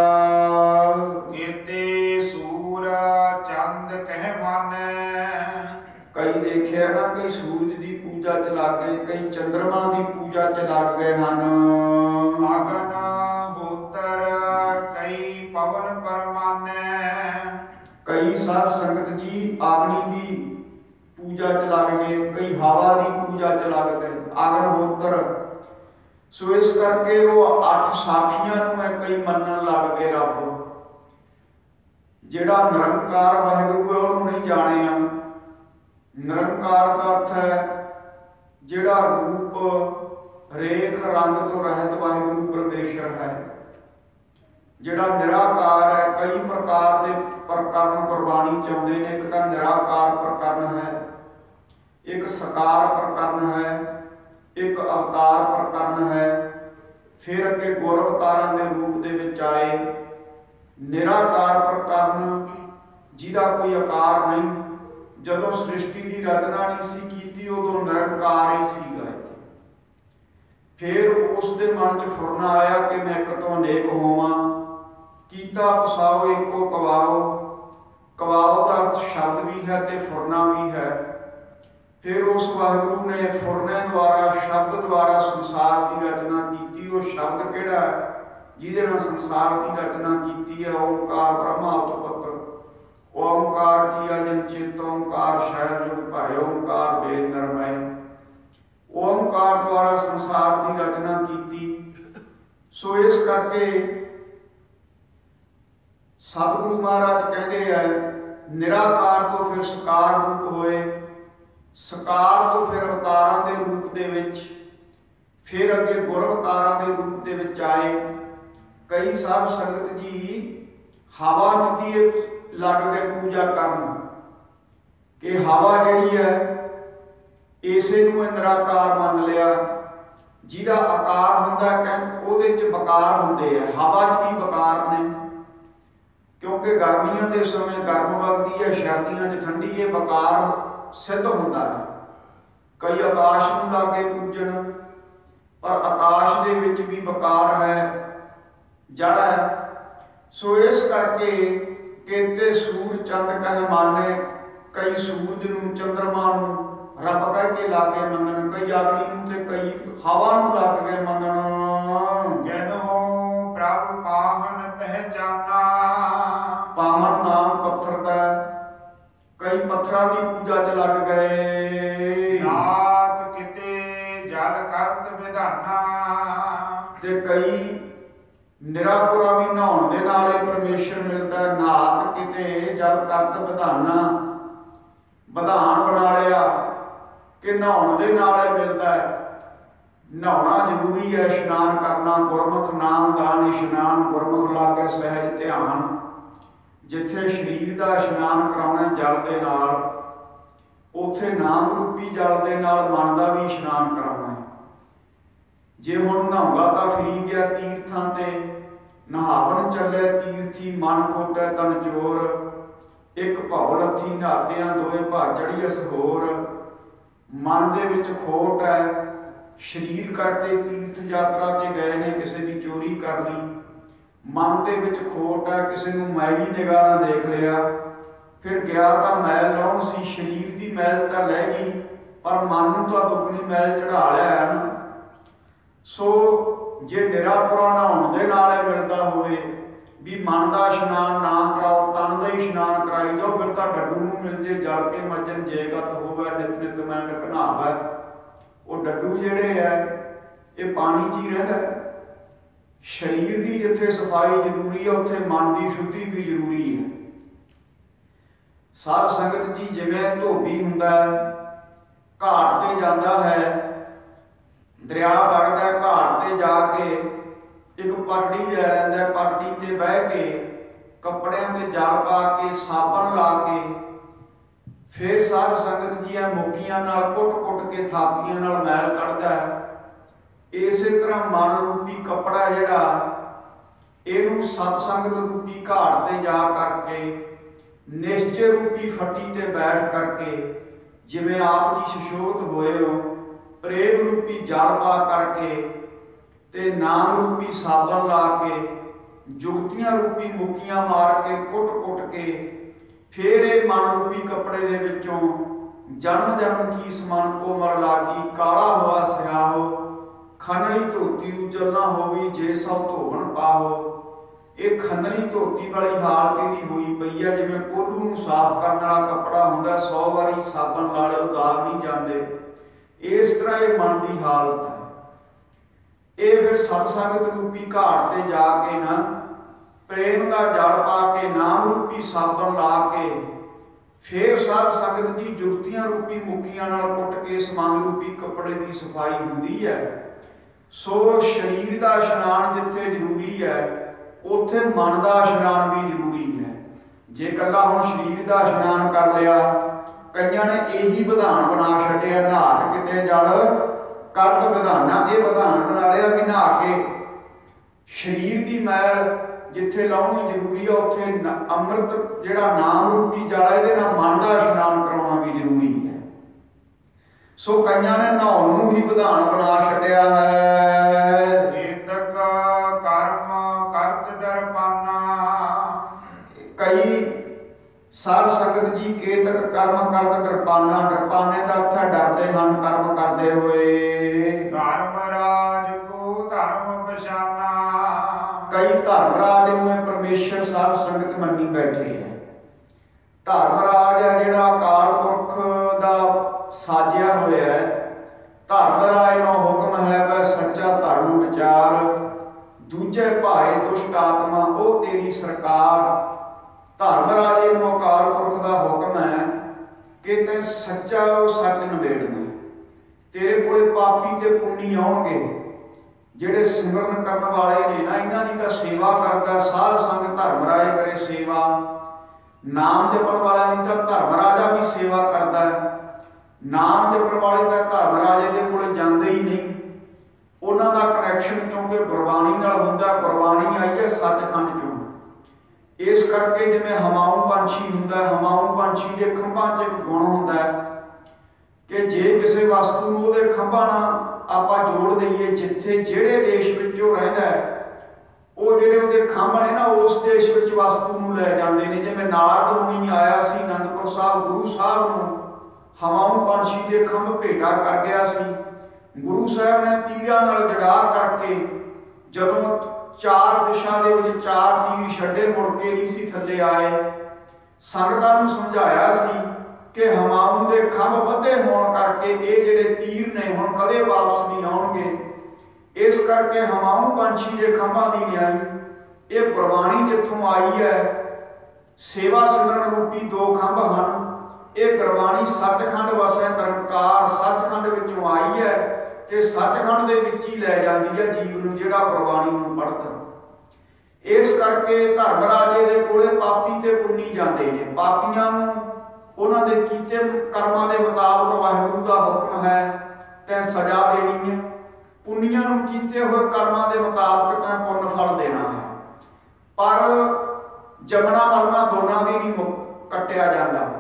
ਕੀਤੇ ਸੂਰ ਚੰਦ ਕਹਿ ਮਾਨੈ। ਕਈ ਦੇਖਿਆ ਨਾ, ਕਈ ਸੂਰਜ ਦੀ ਪੂਜਾ ਚ ਲੱਗ ਗਏ, ਕਈ ਚੰਦਰਮਾ ਦੀ ਪੂਜਾ ਚ ਲੱਗ ਗਏ ਹਨ। ਅਗਨ ਹੋਤਰ ਕਈ ਪਵਨ ਪਰਮਾਨੈ। ਕਈ ਸਾਧ ਸੰਗਤ ਜੀ ਆਗਨੀ ਦੀ ਪੂਜਾ ਚ ਲੱਗ ਗਏ, ਕਈ ਹਵਾ ਦੀ ਪੂਜਾ ਚ ਲੱਗ ਗਏ। ਅਗਨ ਹੋਤਰ। ਸੋ ਇਸ ਕਰਕੇ ਉਹ ਅੱਠ ਸਾਖੀਆਂ ਨੂੰ ਮੈਂ ਕਈ ਮੰਨਣ ਲੱਗ ਗਏ ਰੱਬ। ਜਿਹੜਾ ਨਿਰੰਕਾਰ ਵਾਹਿਗੁਰੂ ਹੈ ਉਹਨੂੰ ਨਹੀਂ ਜਾਣਿਆ। ਨਿਰੰਕਾਰ ਦਾ ਅਰਥ ਹੈ ਜਿਹੜਾ ਰੂਪ ਰੇਖ ਰੰਗ ਤੋਂ ਰਹਿਤ ਵਾਹਿਗੁਰੂ ਪਰਮੇਸ਼ਰ ਹੈ। ਜਿਹੜਾ ਨਿਰਾਕਾਰ ਹੈ, ਕਈ ਪ੍ਰਕਾਰ ਦੇ ਪ੍ਰਕਰਨ ਗੁਰਬਾਣੀ ਚਾਹੁੰਦੇ ਨੇ। ਇੱਕ ਤਾਂ ਨਿਰਾਕਾਰ ਪ੍ਰਕਰਨ ਹੈ, ਇੱਕ ਸਕਾਰ ਪ੍ਰਕਰਨ ਹੈ, ਇੱਕ ਅਵਤਾਰ ਪ੍ਰਕਰਨ ਹੈ। ਫਿਰ ਅੱਗੇ ਗੁਰ ਅਵਤਾਰਾਂ ਦੇ ਰੂਪ ਦੇ ਵਿੱਚ ਆਏ। ਨਿਰਾਕਾਰ ਪ੍ਰਕਰਨ ਜਿਹਦਾ ਕੋਈ ਆਕਾਰ ਨਹੀਂ। ਜਦੋਂ ਸ੍ਰਿਸ਼ਟੀ ਦੀ ਰਚਨਾ ਨਹੀਂ ਸੀ ਕੀਤੀ, ਉਦੋਂ ਨਿਰੰਕਾਰ ਹੀ ਸੀਗਾ। ਫਿਰ ਉਸ ਦੇ ਮਨ 'ਚ ਫੁਰਨਾ ਆਇਆ ਕਿ ਮੈਂ ਇੱਕ ਤੋਂ ਅਨੇਕ ਹੋਵਾਂ। ਕੀਤਾ ਪਸਾਓ ਇੱਕੋ ਕਵਾਓ। ਕਵਾਓ ਦਾ ਅਰਥ ਸ਼ਬਦ ਵੀ ਹੈ ਤੇ ਫੁਰਨਾ ਵੀ ਹੈ। ਫਿਰ ਉਸ ਵਾਹਿਗੁਰੂ ਨੇ ਫੁਰਨੇ ਦੁਆਰਾ, ਸ਼ਬਦ ਦੁਆਰਾ ਸੰਸਾਰ ਦੀ ਰਚਨਾ ਕੀਤੀ। ਉਹ ਸ਼ਬਦ ਕਿਹੜਾ ਹੈ ਜਿਹਦੇ ਨਾਲ ਸੰਸਾਰ ਦੀ ਰਚਨਾ ਕੀਤੀ ਹੈ? ਓਂਕਾਰ ਬ੍ਰਹਮਾ ਉਤਪਤ। ਓਂਕਾਰ ਜੀ ਅਜਨ ਚਿਤ ਓਂਕਾਰ ਸ਼ਹਿਰ ਜੁਗ ਭਾਇ ਓਂਕਾਰ ਵੇਦ ਨਰਮੈ। ਓਂਕਾਰ ਦੁਆਰਾ ਸੰਸਾਰ ਦੀ ਰਚਨਾ ਕੀਤੀ। ਸੋ ਇਸ ਕਰਕੇ ਸਤਿਗੁਰੂ ਮਹਾਰਾਜ ਕਹਿੰਦੇ ਹੈ ਨਿਰਾਕਾਰ ਤੋਂ ਫਿਰ ਸਕਾਰ ਰੂਪ ਹੋਏ, ਸਕਾਰ ਤੋਂ ਫਿਰ ਅਵਤਾਰਾਂ ਦੇ ਰੂਪ ਦੇ ਵਿੱਚ, ਫਿਰ ਅੱਗੇ ਗੁਰ ਅਵਤਾਰਾਂ ਦੇ ਰੂਪ ਦੇ ਵਿੱਚ ਆਏ। ਕਈ ਸਾਧ ਸੰਗਤ ਜੀ ਹਵਾ ਨਿੱਤੀ ਲੱਗ ਕੇ ਪੂਜਾ ਕਰਨ ਕਿ ਹਵਾ ਜਿਹੜੀ ਹੈ ਇਸੇ ਨੂੰ ਨਿਰਾਕਾਰ ਮੰਨ ਲਿਆ। ਜਿਹਦਾ ਆਕਾਰ ਹੁੰਦਾ ਕਹਿੰ ਉਹਦੇ 'ਚ ਵਕਾਰ ਹੁੰਦੇ ਆ, ਹਵਾ 'ਚ ਵੀ ਵਕਾਰ ਨੇ, ਕਿਉਂਕਿ ਗਰਮੀਆਂ ਦੇ ਸਮੇਂ ਗਰਮ ਵਗਦੀ ਹੈ, ਸਰਦੀਆਂ 'ਚ ਠੰਡੀ, ਇਹ ਵਕਾਰ ਸਿੱਧ ਹੁੰਦਾ ਹੈ। ਕਈ ਆਕਾਸ਼ ਨੂੰ ਲਾਗੇ ਪੂਜਣ, ਪਰ ਆਕਾਸ਼ ਦੇ ਵਿੱਚ ਵੀ ਵਕਾਰ ਹੈ, ਜੜ ਹੈ। ਸੋ ਇਸ ਕਰਕੇ ਕੇਤੇ ਸੂਰ ਚੰਦ ਕਹਿ ਮਾਨੇ, ਕਈ ਸੂਰਜ ਨੂੰ ਚੰਦਰਮਾ ਨੂੰ ਰੱਬ ਕਹਿ ਕੇ ਲਾਗੇ ਮੰਨਣ, ਕਈ ਅਗਨੀ ਨੂੰ ਤੇ ਕਈ ਹਵਾ ਨੂੰ ਲੱਗ ਗਏ ਮੰਨਣ। ਜਨ ਹੋ ਪ੍ਰਭ ਪਾਹਨ ਪਹਿਚਾਨਾ, ਪਾਹਨ ਨਾਮ ਪੱਥਰ ਦਾ, ਕਈ ਪੱਥਰਾਂ ਦੀ ਪੂਜਾ 'ਚ ਲੱਗ ਗਏ। ਨਾਤ ਕਿਤੇ ਜਲ ਕਰਤ ਵਿਧਾਨਾ, ਤੇ ਕਈ ਨਿਰਾਪੁਰਾ ਵੀ ਨਹਾਉਣ ਦੇ ਨਾਲ ਹੀ ਪਰਮੇਸ਼ਰ ਮਿਲਦਾ। ਨਾਤ ਕਿਤੇ ਜਲ ਕਰਤ ਵਿਧਾਨਾ, ਵਿਧਾਨ ਬਣਾ ਲਿਆ ਕਿ ਨਹਾਉਣ ਦੇ ਨਾਲ ਹੀ ਮਿਲਦਾ ਹੈ। ਨਹਾਉਣਾ ਜ਼ਰੂਰੀ ਹੈ, ਇਸ਼ਨਾਨ ਕਰਨਾ, ਗੁਰਮੁਖ ਨਾਮ ਦਾਨ ਇਸ਼ਨਾਨ, ਗੁਰਮੁਖ ਲਾਗੇ ਸਹਿਜ ਧਿਆਨ। ਜਿੱਥੇ ਸਰੀਰ ਦਾ ਇਸ਼ਨਾਨ ਕਰਾਉਣਾ ਜਲ ਦੇ ਨਾਲ, ਉੱਥੇ ਨਾਮ ਰੂਪੀ ਜਲ ਦੇ ਨਾਲ ਮਨ ਦਾ ਵੀ ਇਸ਼ਨਾਨ ਕਰਾਉਣਾ ਹੈ। ਜੇ ਹੁਣ ਨਹਾਉਂਦਾ ਤਾਂ ਫਰੀ ਗਿਆ ਤੀਰਥਾਂ ਤੇ, ਨਹਾਵਣ ਚੱਲੇ ਤੀਰਥੀ ਮਨ ਖੋਟੈ ਤਨ ਚੋਰ, ਇੱਕ ਭਉ ਲੱਥੀ ਨਹਾਤਿਆਂ ਦੋਏ ਭਾਜੜੀ ਅਸ ਹੋਰ। ਮਨ ਦੇ ਵਿੱਚ ਖੋਟ ਹੈ, ਸਰੀਰ ਕਰਕੇ ਤੀਰਥ ਯਾਤਰਾ ਤੇ ਗਏ ਨੇ, ਕਿਸੇ ਦੀ ਚੋਰੀ ਕਰ ਲਈ, ਮਨ ਦੇ ਵਿੱਚ ਖੋਟ ਹੈ, ਕਿਸੇ ਨੂੰ ਮੈਲੀ ਨਿਗਾਹ ਨਾਲ ਦੇਖ ਲਿਆ, ਫਿਰ ਗਿਆ ਤਾਂ ਮੈਲ ਲਾਉਣ ਸੀ, ਸਰੀਰ ਦੀ ਮੈਲ ਤਾਂ ਲੈ ਗਈ ਪਰ ਮਨ ਨੂੰ ਤਾਂ ਦੁੱਗਣੀ ਮੈਲ ਚੜਾ ਲਿਆ ਹੈ ਨਾ। ਸੋ ਜੇ ਨਿਰਾਪੁਰਾ ਨਹਾਉਣ ਦੇ ਨਾਲ ਮਿਲਦਾ ਹੋਵੇ ਵੀ ਮਨ ਦਾ ਇਸ਼ਨਾਨ ਨਾ ਕਰਾਓ, ਤਨ ਦਾ ਇਸ਼ਨਾਨ ਕਰਾਈ ਜਾਓ, ਫਿਰ ਤਾਂ ਡੱਡੂ ਨੂੰ ਮਿਲ ਜੇ ਜਲ ਕੇ ਮੱਜਨ ਜੇਗਤ ਹੋਵੇ ਨਿਤ ਨਿਤ ਮੈਂਡ ਘਨਾਵੇ। ਉਹ ਡੱਡੂ ਜਿਹੜੇ ਹੈ ਇਹ ਪਾਣੀ 'ਚ ਹੀ ਰਹਿੰਦਾ। ਸਰੀਰ ਦੀ ਜਿੱਥੇ ਸਫਾਈ ਜ਼ਰੂਰੀ ਹੈ, ਉੱਥੇ ਮਨ ਦੀ ਸ਼ੁੱਧੀ ਵੀ ਜ਼ਰੂਰੀ ਹੈ। ਸਾਧ ਸੰਗਤ ਜੀ, ਜਿਵੇਂ ਧੋਬੀ ਹੁੰਦਾ ਘਾਟ ਤੇ ਜਾਂਦਾ ਹੈ, ਦਰਿਆ ਵਗਦਾ, ਘਾਟ ਤੇ ਜਾ ਕੇ ਇੱਕ ਪਟੜੀ ਲੈ ਲੈਂਦਾ, ਪਟੜੀ ਤੇ ਬਹਿ ਕੇ ਕੱਪੜਿਆਂ ਤੇ ਜਲ ਪਾ ਕੇ ਸਾਬਣ ਲਾ ਕੇ ਫਿਰ ਸਾਧ ਸੰਗਤ ਜੀ ਆ ਮੋਕੀਆਂ ਨਾਲ ਕੁੱਟ-ਕੁੱਟ ਕੇ ਥਾਪੀਆਂ ਨਾਲ ਮੈਲ ਕੱਢਦਾ ਹੈ। ਇਸੇ ਤਰ੍ਹਾਂ ਮਨ ਰੂਪੀ ਕੱਪੜਾ ਜਿਹੜਾ ਇਹਨੂੰ ਸਤ ਸੰਗਤ ਰੂਪੀ ਘਾਟ ਤੇ ਜਾ ਕਰਕੇ ਨਿਸ਼ਚੈ ਰੂਪੀ ਫੱਟੀ ਤੇ ਬੈਠ ਕਰਕੇ, ਜਿਵੇਂ ਆਪ ਜੀ ਸੁਸ਼ੋਭਿਤ ਹੋਏ ਹੋ, ਪ੍ਰੇਮ ਰੂਪੀ ਜਲ ਪਾ ਕਰਕੇ ਤੇ ਨਾਮ ਰੂਪੀ ਸਾਬਣ ਲਾ ਕੇ, ਜੁਗਤੀਆਂ ਰੂਪੀ ਮੁੱਕੀਆਂ ਮਾਰ ਕੇ ਕੁੱਟ-ਕੁੱਟ ਕੇ ਫਿਰ ਇਹ ਮਨ ਰੂਪੀ ਕੱਪੜੇ ਦੇ ਵਿੱਚੋਂ ਜਨਮ ਜਨਮ ਕੀ ਸਮਾਨ ਕੋਮਲ ਲਾਗੀ, ਕਾਲਾ ਹੋਆ ਸਿਆਹੋ, ਖੰਡਲੀ ਧੋਤੀ ਉਜਲ ਨਾ ਹੋਵੀ, ਜੇ ਸਭ ਧੋਵਣ ਪਾਹੋ। ਇਹ ਖੰਡਲੀ ਧੋਤੀ ਵਾਲੀ ਹਾਲਤ ਇਹਦੀ ਹੋਈ ਪਈ ਹੈ, ਜਿਵੇਂ ਕੋਲੂ ਨੂੰ ਸਾਫ਼ ਕਰਨ ਵਾਲਾ ਕੱਪੜਾ ਹੁੰਦਾ, ਸੌ ਵਾਰੀ ਸਾਬਣ ਲਾ ਲਿਓ ਦਾਗ ਨਹੀਂ ਜਾਂਦੇ, ਇਸ ਤਰ੍ਹਾਂ ਇਹ ਮਨ ਦੀ ਹਾਲਤ ਹੈ। ਇਹ ਫਿਰ ਸਤ ਸੰਗਤ ਰੂਪੀ ਘਾਟ ਤੇ ਜਾ ਕੇ ਨਾ ਪ੍ਰੇਮ ਦਾ ਜਲ ਪਾ ਕੇ, ਨਾਮ ਰੂਪੀ ਸਾਬਣ ਲਾ ਕੇ ਫਿਰ ਸਾਧ ਸੰਗਤ ਜੀ ਜੁਗਤੀਆਂ ਰੂਪੀ ਮੁੱਕੀਆਂ ਨਾਲ ਕੁੱਟ ਕੇ ਇਸ ਮਨ ਰੂਪੀ ਕੱਪੜੇ ਦੀ ਸਫਾਈ ਹੁੰਦੀ ਹੈ। ਸੋ ਸਰੀਰ ਦਾ ਇਸ਼ਨਾਨ ਜਿੱਥੇ ਜ਼ਰੂਰੀ ਹੈ, ਉੱਥੇ ਮਨ ਦਾ ਇਸ਼ਨਾਨ ਵੀ ਜ਼ਰੂਰੀ ਹੈ। ਜੇ ਇਕੱਲਾ ਹੁਣ ਸਰੀਰ ਦਾ ਇਸ਼ਨਾਨ ਕਰ ਲਿਆ, ਕਈਆਂ ਨੇ ਇਹੀ ਵਿਧਾਨ ਬਣਾ ਛੱਡਿਆ, ਨਹਾਤ ਕਿਤੇ ਜਲ ਕਰਤ ਵਿਧਾਨਾ, ਇਹ ਵਿਧਾਨ ਬਣਾ ਲਿਆ ਵੀ ਨਹਾ ਕੇ ਸਰੀਰ ਦੀ ਮੈਲ ਜਿੱਥੇ ਲਾਉਣੀ ਜ਼ਰੂਰੀ ਹੈ, ਉੱਥੇ ਅੰਮ੍ਰਿਤ ਜਿਹੜਾ ਨਾਮ ਰੂਪੀ ਜਲ, ਇਹਦੇ ਨਾਲ ਮਨ ਦਾ ਇਸ਼ਨਾਨ ਕਰਾਉਣਾ ਵੀ ਜ਼ਰੂਰੀ ਹੈ। ਸੋ ਕਈਆਂ ਨੇ ਨਹਾਉਣ ਨੂੰ ਹੀ ਵਿਧਾਨ ਬਣਾ ਛੱਡਿਆ ਹੈ। ਜੇਤਕ ਕਰਮ ਕਰਤ ਡਰਪਾਨਾ, ਕਈ ਸਾਧ ਸੰਗਤ ਜੀ ਕੇਤਕ ਕਰਮ ਕਰਤ ਡਰਪਾਨਾ, ਡਰਪਾਨੇ ਦਾ ਅਰਥ ਹੈ ਡਰਦੇ ਹਨ ਕਰਮ ਕਰਦੇ ਹੋਏ। ਧਰਮ ਰਾਜ ਕੋ ਧਰਮ ਪਛਾਨਾ, ਕਈ ਧਰਮ ਰਾਜ ਨੂੰ ਪਰਮੇਸ਼ਰ ਸਾਧ ਸੰਗਤ ਮੰਨੀ ਬੈਠੇ ਹੈ। ਧਰਮ ਰਾਜ ਹੈ ਜਿਹੜਾ ਅਕਾਲ ਪੁਰਖ ਦਾ ਸਾਜਿਆ ਹੋਇਆ ਹੈ। ਧਰਮ ਰਾਜ ਨੂੰ ਹੁਕਮ ਹੈ ਵੈ ਸੱਚਾ ਧਰਮ ਵਿਚਾਰ, ਦੂਜੇ ਭਾਏ ਦੁਸ਼ਟ ਆਤਮਾ ਉਹ ਤੇਰੀ ਸਰਕਾਰ। ਧਰਮ ਰਾਜੇ ਨੂੰ ਅਕਾਲ ਪੁਰਖ ਦਾ ਹੁਕਮ ਹੈ ਕਿ ਤੈਂ ਸੱਚਾ ਉਹ ਸੱਚ ਨਿਬੇੜਨਾ। ਤੇਰੇ ਕੋਲੇ ਪਾਪੀ ਤੇ ਪੁੰਨੀ ਆਉਣਗੇ, ਜਿਹੜੇ ਸਿਮਰਨ ਕਰਨ ਵਾਲੇ ਨੇ ਨਾ, ਇਹਨਾਂ ਦੀ ਤਾਂ ਸੇਵਾ ਕਰਦਾ ਸਾਧ ਸੰਗ ਧਰਮ ਰਾਜ ਕਰੇ ਸੇਵਾ। ਨਾਮ ਜਪਣ ਵਾਲਿਆਂ ਦੀ ਤਾਂ ਧਰਮ ਰਾਜਾ ਵੀ ਸੇਵਾ ਕਰਦਾ ਹੈ। ਨਾਮ ਜਪਣ ਵਾਲੇ ਤਾਂ ਧਰਮ ਰਾਜੇ ਦੇ ਕੋਲ ਜਾਂਦੇ ਹੀ ਨਹੀਂ। ਉਹਨਾਂ ਦਾ ਕਨੈਕਸ਼ਨ ਕਿਉਂਕਿ ਗੁਰਬਾਣੀ ਨਾਲ ਹੁੰਦਾ। ਗੁਰਬਾਣੀ ਆਈ ਹੈ ਸੱਚਖੰਡ ਚੋਂ। ਇਸ ਕਰਕੇ ਜਿਵੇਂ ਹਮਾਊਂ ਪੰਛੀ ਹੁੰਦਾ, ਹਮਾਊਂ ਪੰਛੀ ਦੇ ਖੰਭਾਂ 'ਚ ਇੱਕ ਗੁਣ ਹੁੰਦਾ ਹੈ ਕਿ ਜੇ ਕਿਸੇ ਵਸਤੂ ਨੂੰ ਉਹਦੇ ਖੰਭਾਂ ਨਾਲ ਆਪਾਂ ਜੋੜ ਦਈਏ, ਜਿੱਥੇ ਜਿਹੜੇ ਦੇਸ਼ ਵਿੱਚ ਉਹ ਰਹਿੰਦਾ ਹੈ, ਉਹ ਜਿਹੜੇ ਉਹਦੇ ਖੰਭ ਨੇ ਨਾ ਉਸ ਦੇਸ਼ ਵਿੱਚ ਵਸਤੂ ਨੂੰ ਲੈ ਜਾਂਦੇ ਨੇ। ਜਿਵੇਂ ਨਾਰਦ ਮੁਨੀ ਆਇਆ ਸੀ ਅਨੰਦਪੁਰ ਸਾਹਿਬ, ਗੁਰੂ ਸਾਹਿਬ ਨੂੰ ਹਮਾਊਂ ਪੰਛੀ ਦੇ ਖੰਭ ਭੇਟਾ ਕਰ ਗਿਆ ਸੀ। ਗੁਰੂ ਸਾਹਿਬ ਨੇ ਤੀਰਾਂ ਨਾਲ ਜੜਾ ਕਰਕੇ ਜਦੋਂ ਚਾਰ ਦਿਸ਼ਾ ਦੇ ਵਿੱਚ ਚਾਰ ਤੀਰ ਛੱਡੇ, ਮੁੜ ਕੇ ਨਹੀਂ ਸੀ ਥੱਲੇ ਆਏ। ਸੰਗਤਾਂ ਨੂੰ ਸਮਝਾਇਆ ਸੀ ਕਿ ਹਮਾਊਂ ਦੇ ਖੰਭ ਵੱਧੇ ਹੋਣ ਕਰਕੇ ਇਹ ਜਿਹੜੇ ਤੀਰ ਨੇ ਹੁਣ ਕਦੇ ਵਾਪਸ ਨਹੀਂ ਆਉਣਗੇ। ਇਸ ਕਰਕੇ ਹਮਾਊਂ ਪੰਛੀ ਦੇ ਖੰਭਾਂ ਦੀ ਨਿਆਈ ਇਹ ਗੁਰਬਾਣੀ ਜਿੱਥੋਂ ਆਈ ਹੈ। ਸੇਵਾ ਸਿਮਰਨ ਰੂਪੀ ਦੋ ਖੰਭ ਹਨ। ਇਹ ਗੁਰਬਾਣੀ ਸੱਚਖੰਡ ਵਸੈ ਨਿਰੰਕਾਰ ਸੱਚਖੰਡ ਵਿੱਚੋਂ ਆਈ ਹੈ ਤੇ ਸੱਚਖੰਡ ਦੇ ਵਿੱਚ ਹੀ ਲੈ ਜਾਂਦੀ ਹੈ ਜੀਵ ਨੂੰ ਜਿਹੜਾ ਗੁਰਬਾਣੀ ਨੂੰ ਪੜ੍ਹਦਾ। ਇਸ ਕਰਕੇ ਧਰਮ ਰਾਜੇ ਦੇ ਕੋਲੇ ਪਾਪੀ ਤੇ ਪੁੰਨੀ ਜਾਂਦੇ ਨੇ। ਪਾਪੀਆਂ ਨੂੰ ਉਹਨਾਂ ਦੇ ਕੀਤੇ ਕਰਮਾਂ ਦੇ ਮੁਤਾਬਕ ਵਾਹਿਗੁਰੂ ਦਾ ਹੁਕਮ ਹੈ ਤੈਂ ਸਜ਼ਾ ਦੇਣੀ ਹੈ। ਪੁੰਨੀਆਂ ਨੂੰ ਕੀਤੇ ਹੋਏ ਕਰਮਾਂ ਦੇ ਮੁਤਾਬਕ ਤੈਂ ਪੁੰਨ ਫਲ ਦੇਣਾ ਹੈ। ਪਰ ਜਮਣਾ ਮਰਨਾ ਦੋਨਾਂ ਦੀ ਨਹੀਂ ਕੱਟਿਆ ਜਾਂਦਾ।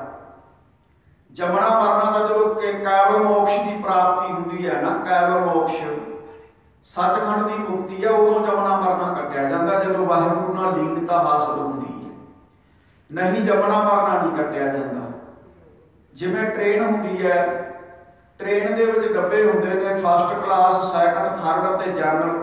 ਜਮਣਾ ਮਰਨਾ ਦਾ ਜਦੋਂ ਕੈਵਲ ਮੋਕਸ਼ ਦੀ ਪ੍ਰਾਪਤੀ ਹੁੰਦੀ ਹੈ ਨਾ, ਕੈਵਲ ਮੋਕਸ਼ ਸੱਚਖੰਡ ਦੀ ਮੁਕਤੀ ਹੈ, ਉਦੋਂ ਜਮਣਾ ਮਰਨਾ ਕੱਟਿਆ ਜਾਂਦਾ ਜਦੋਂ ਵਾਹਿਗੁਰੂ ਨਾਲ ਲੀਨਤਾ ਹਾਸਲ ਹੁੰਦੀ ਹੈ। ਨਹੀਂ ਜਮਣਾ ਮਰਨਾ ਨਹੀਂ ਕੱਟਿਆ ਜਾਂਦਾ। ਜਿਵੇਂ ਟ੍ਰੇਨ ਹੁੰਦੀ ਹੈ, ਟ੍ਰੇਨ ਦੇ ਵਿੱਚ ਡੱਬੇ ਹੁੰਦੇ ਨੇ ਫਸਟ ਕਲਾਸ, ਸੈਕੰਡ, ਥਰਡ ਅਤੇ ਜਨਰਲ।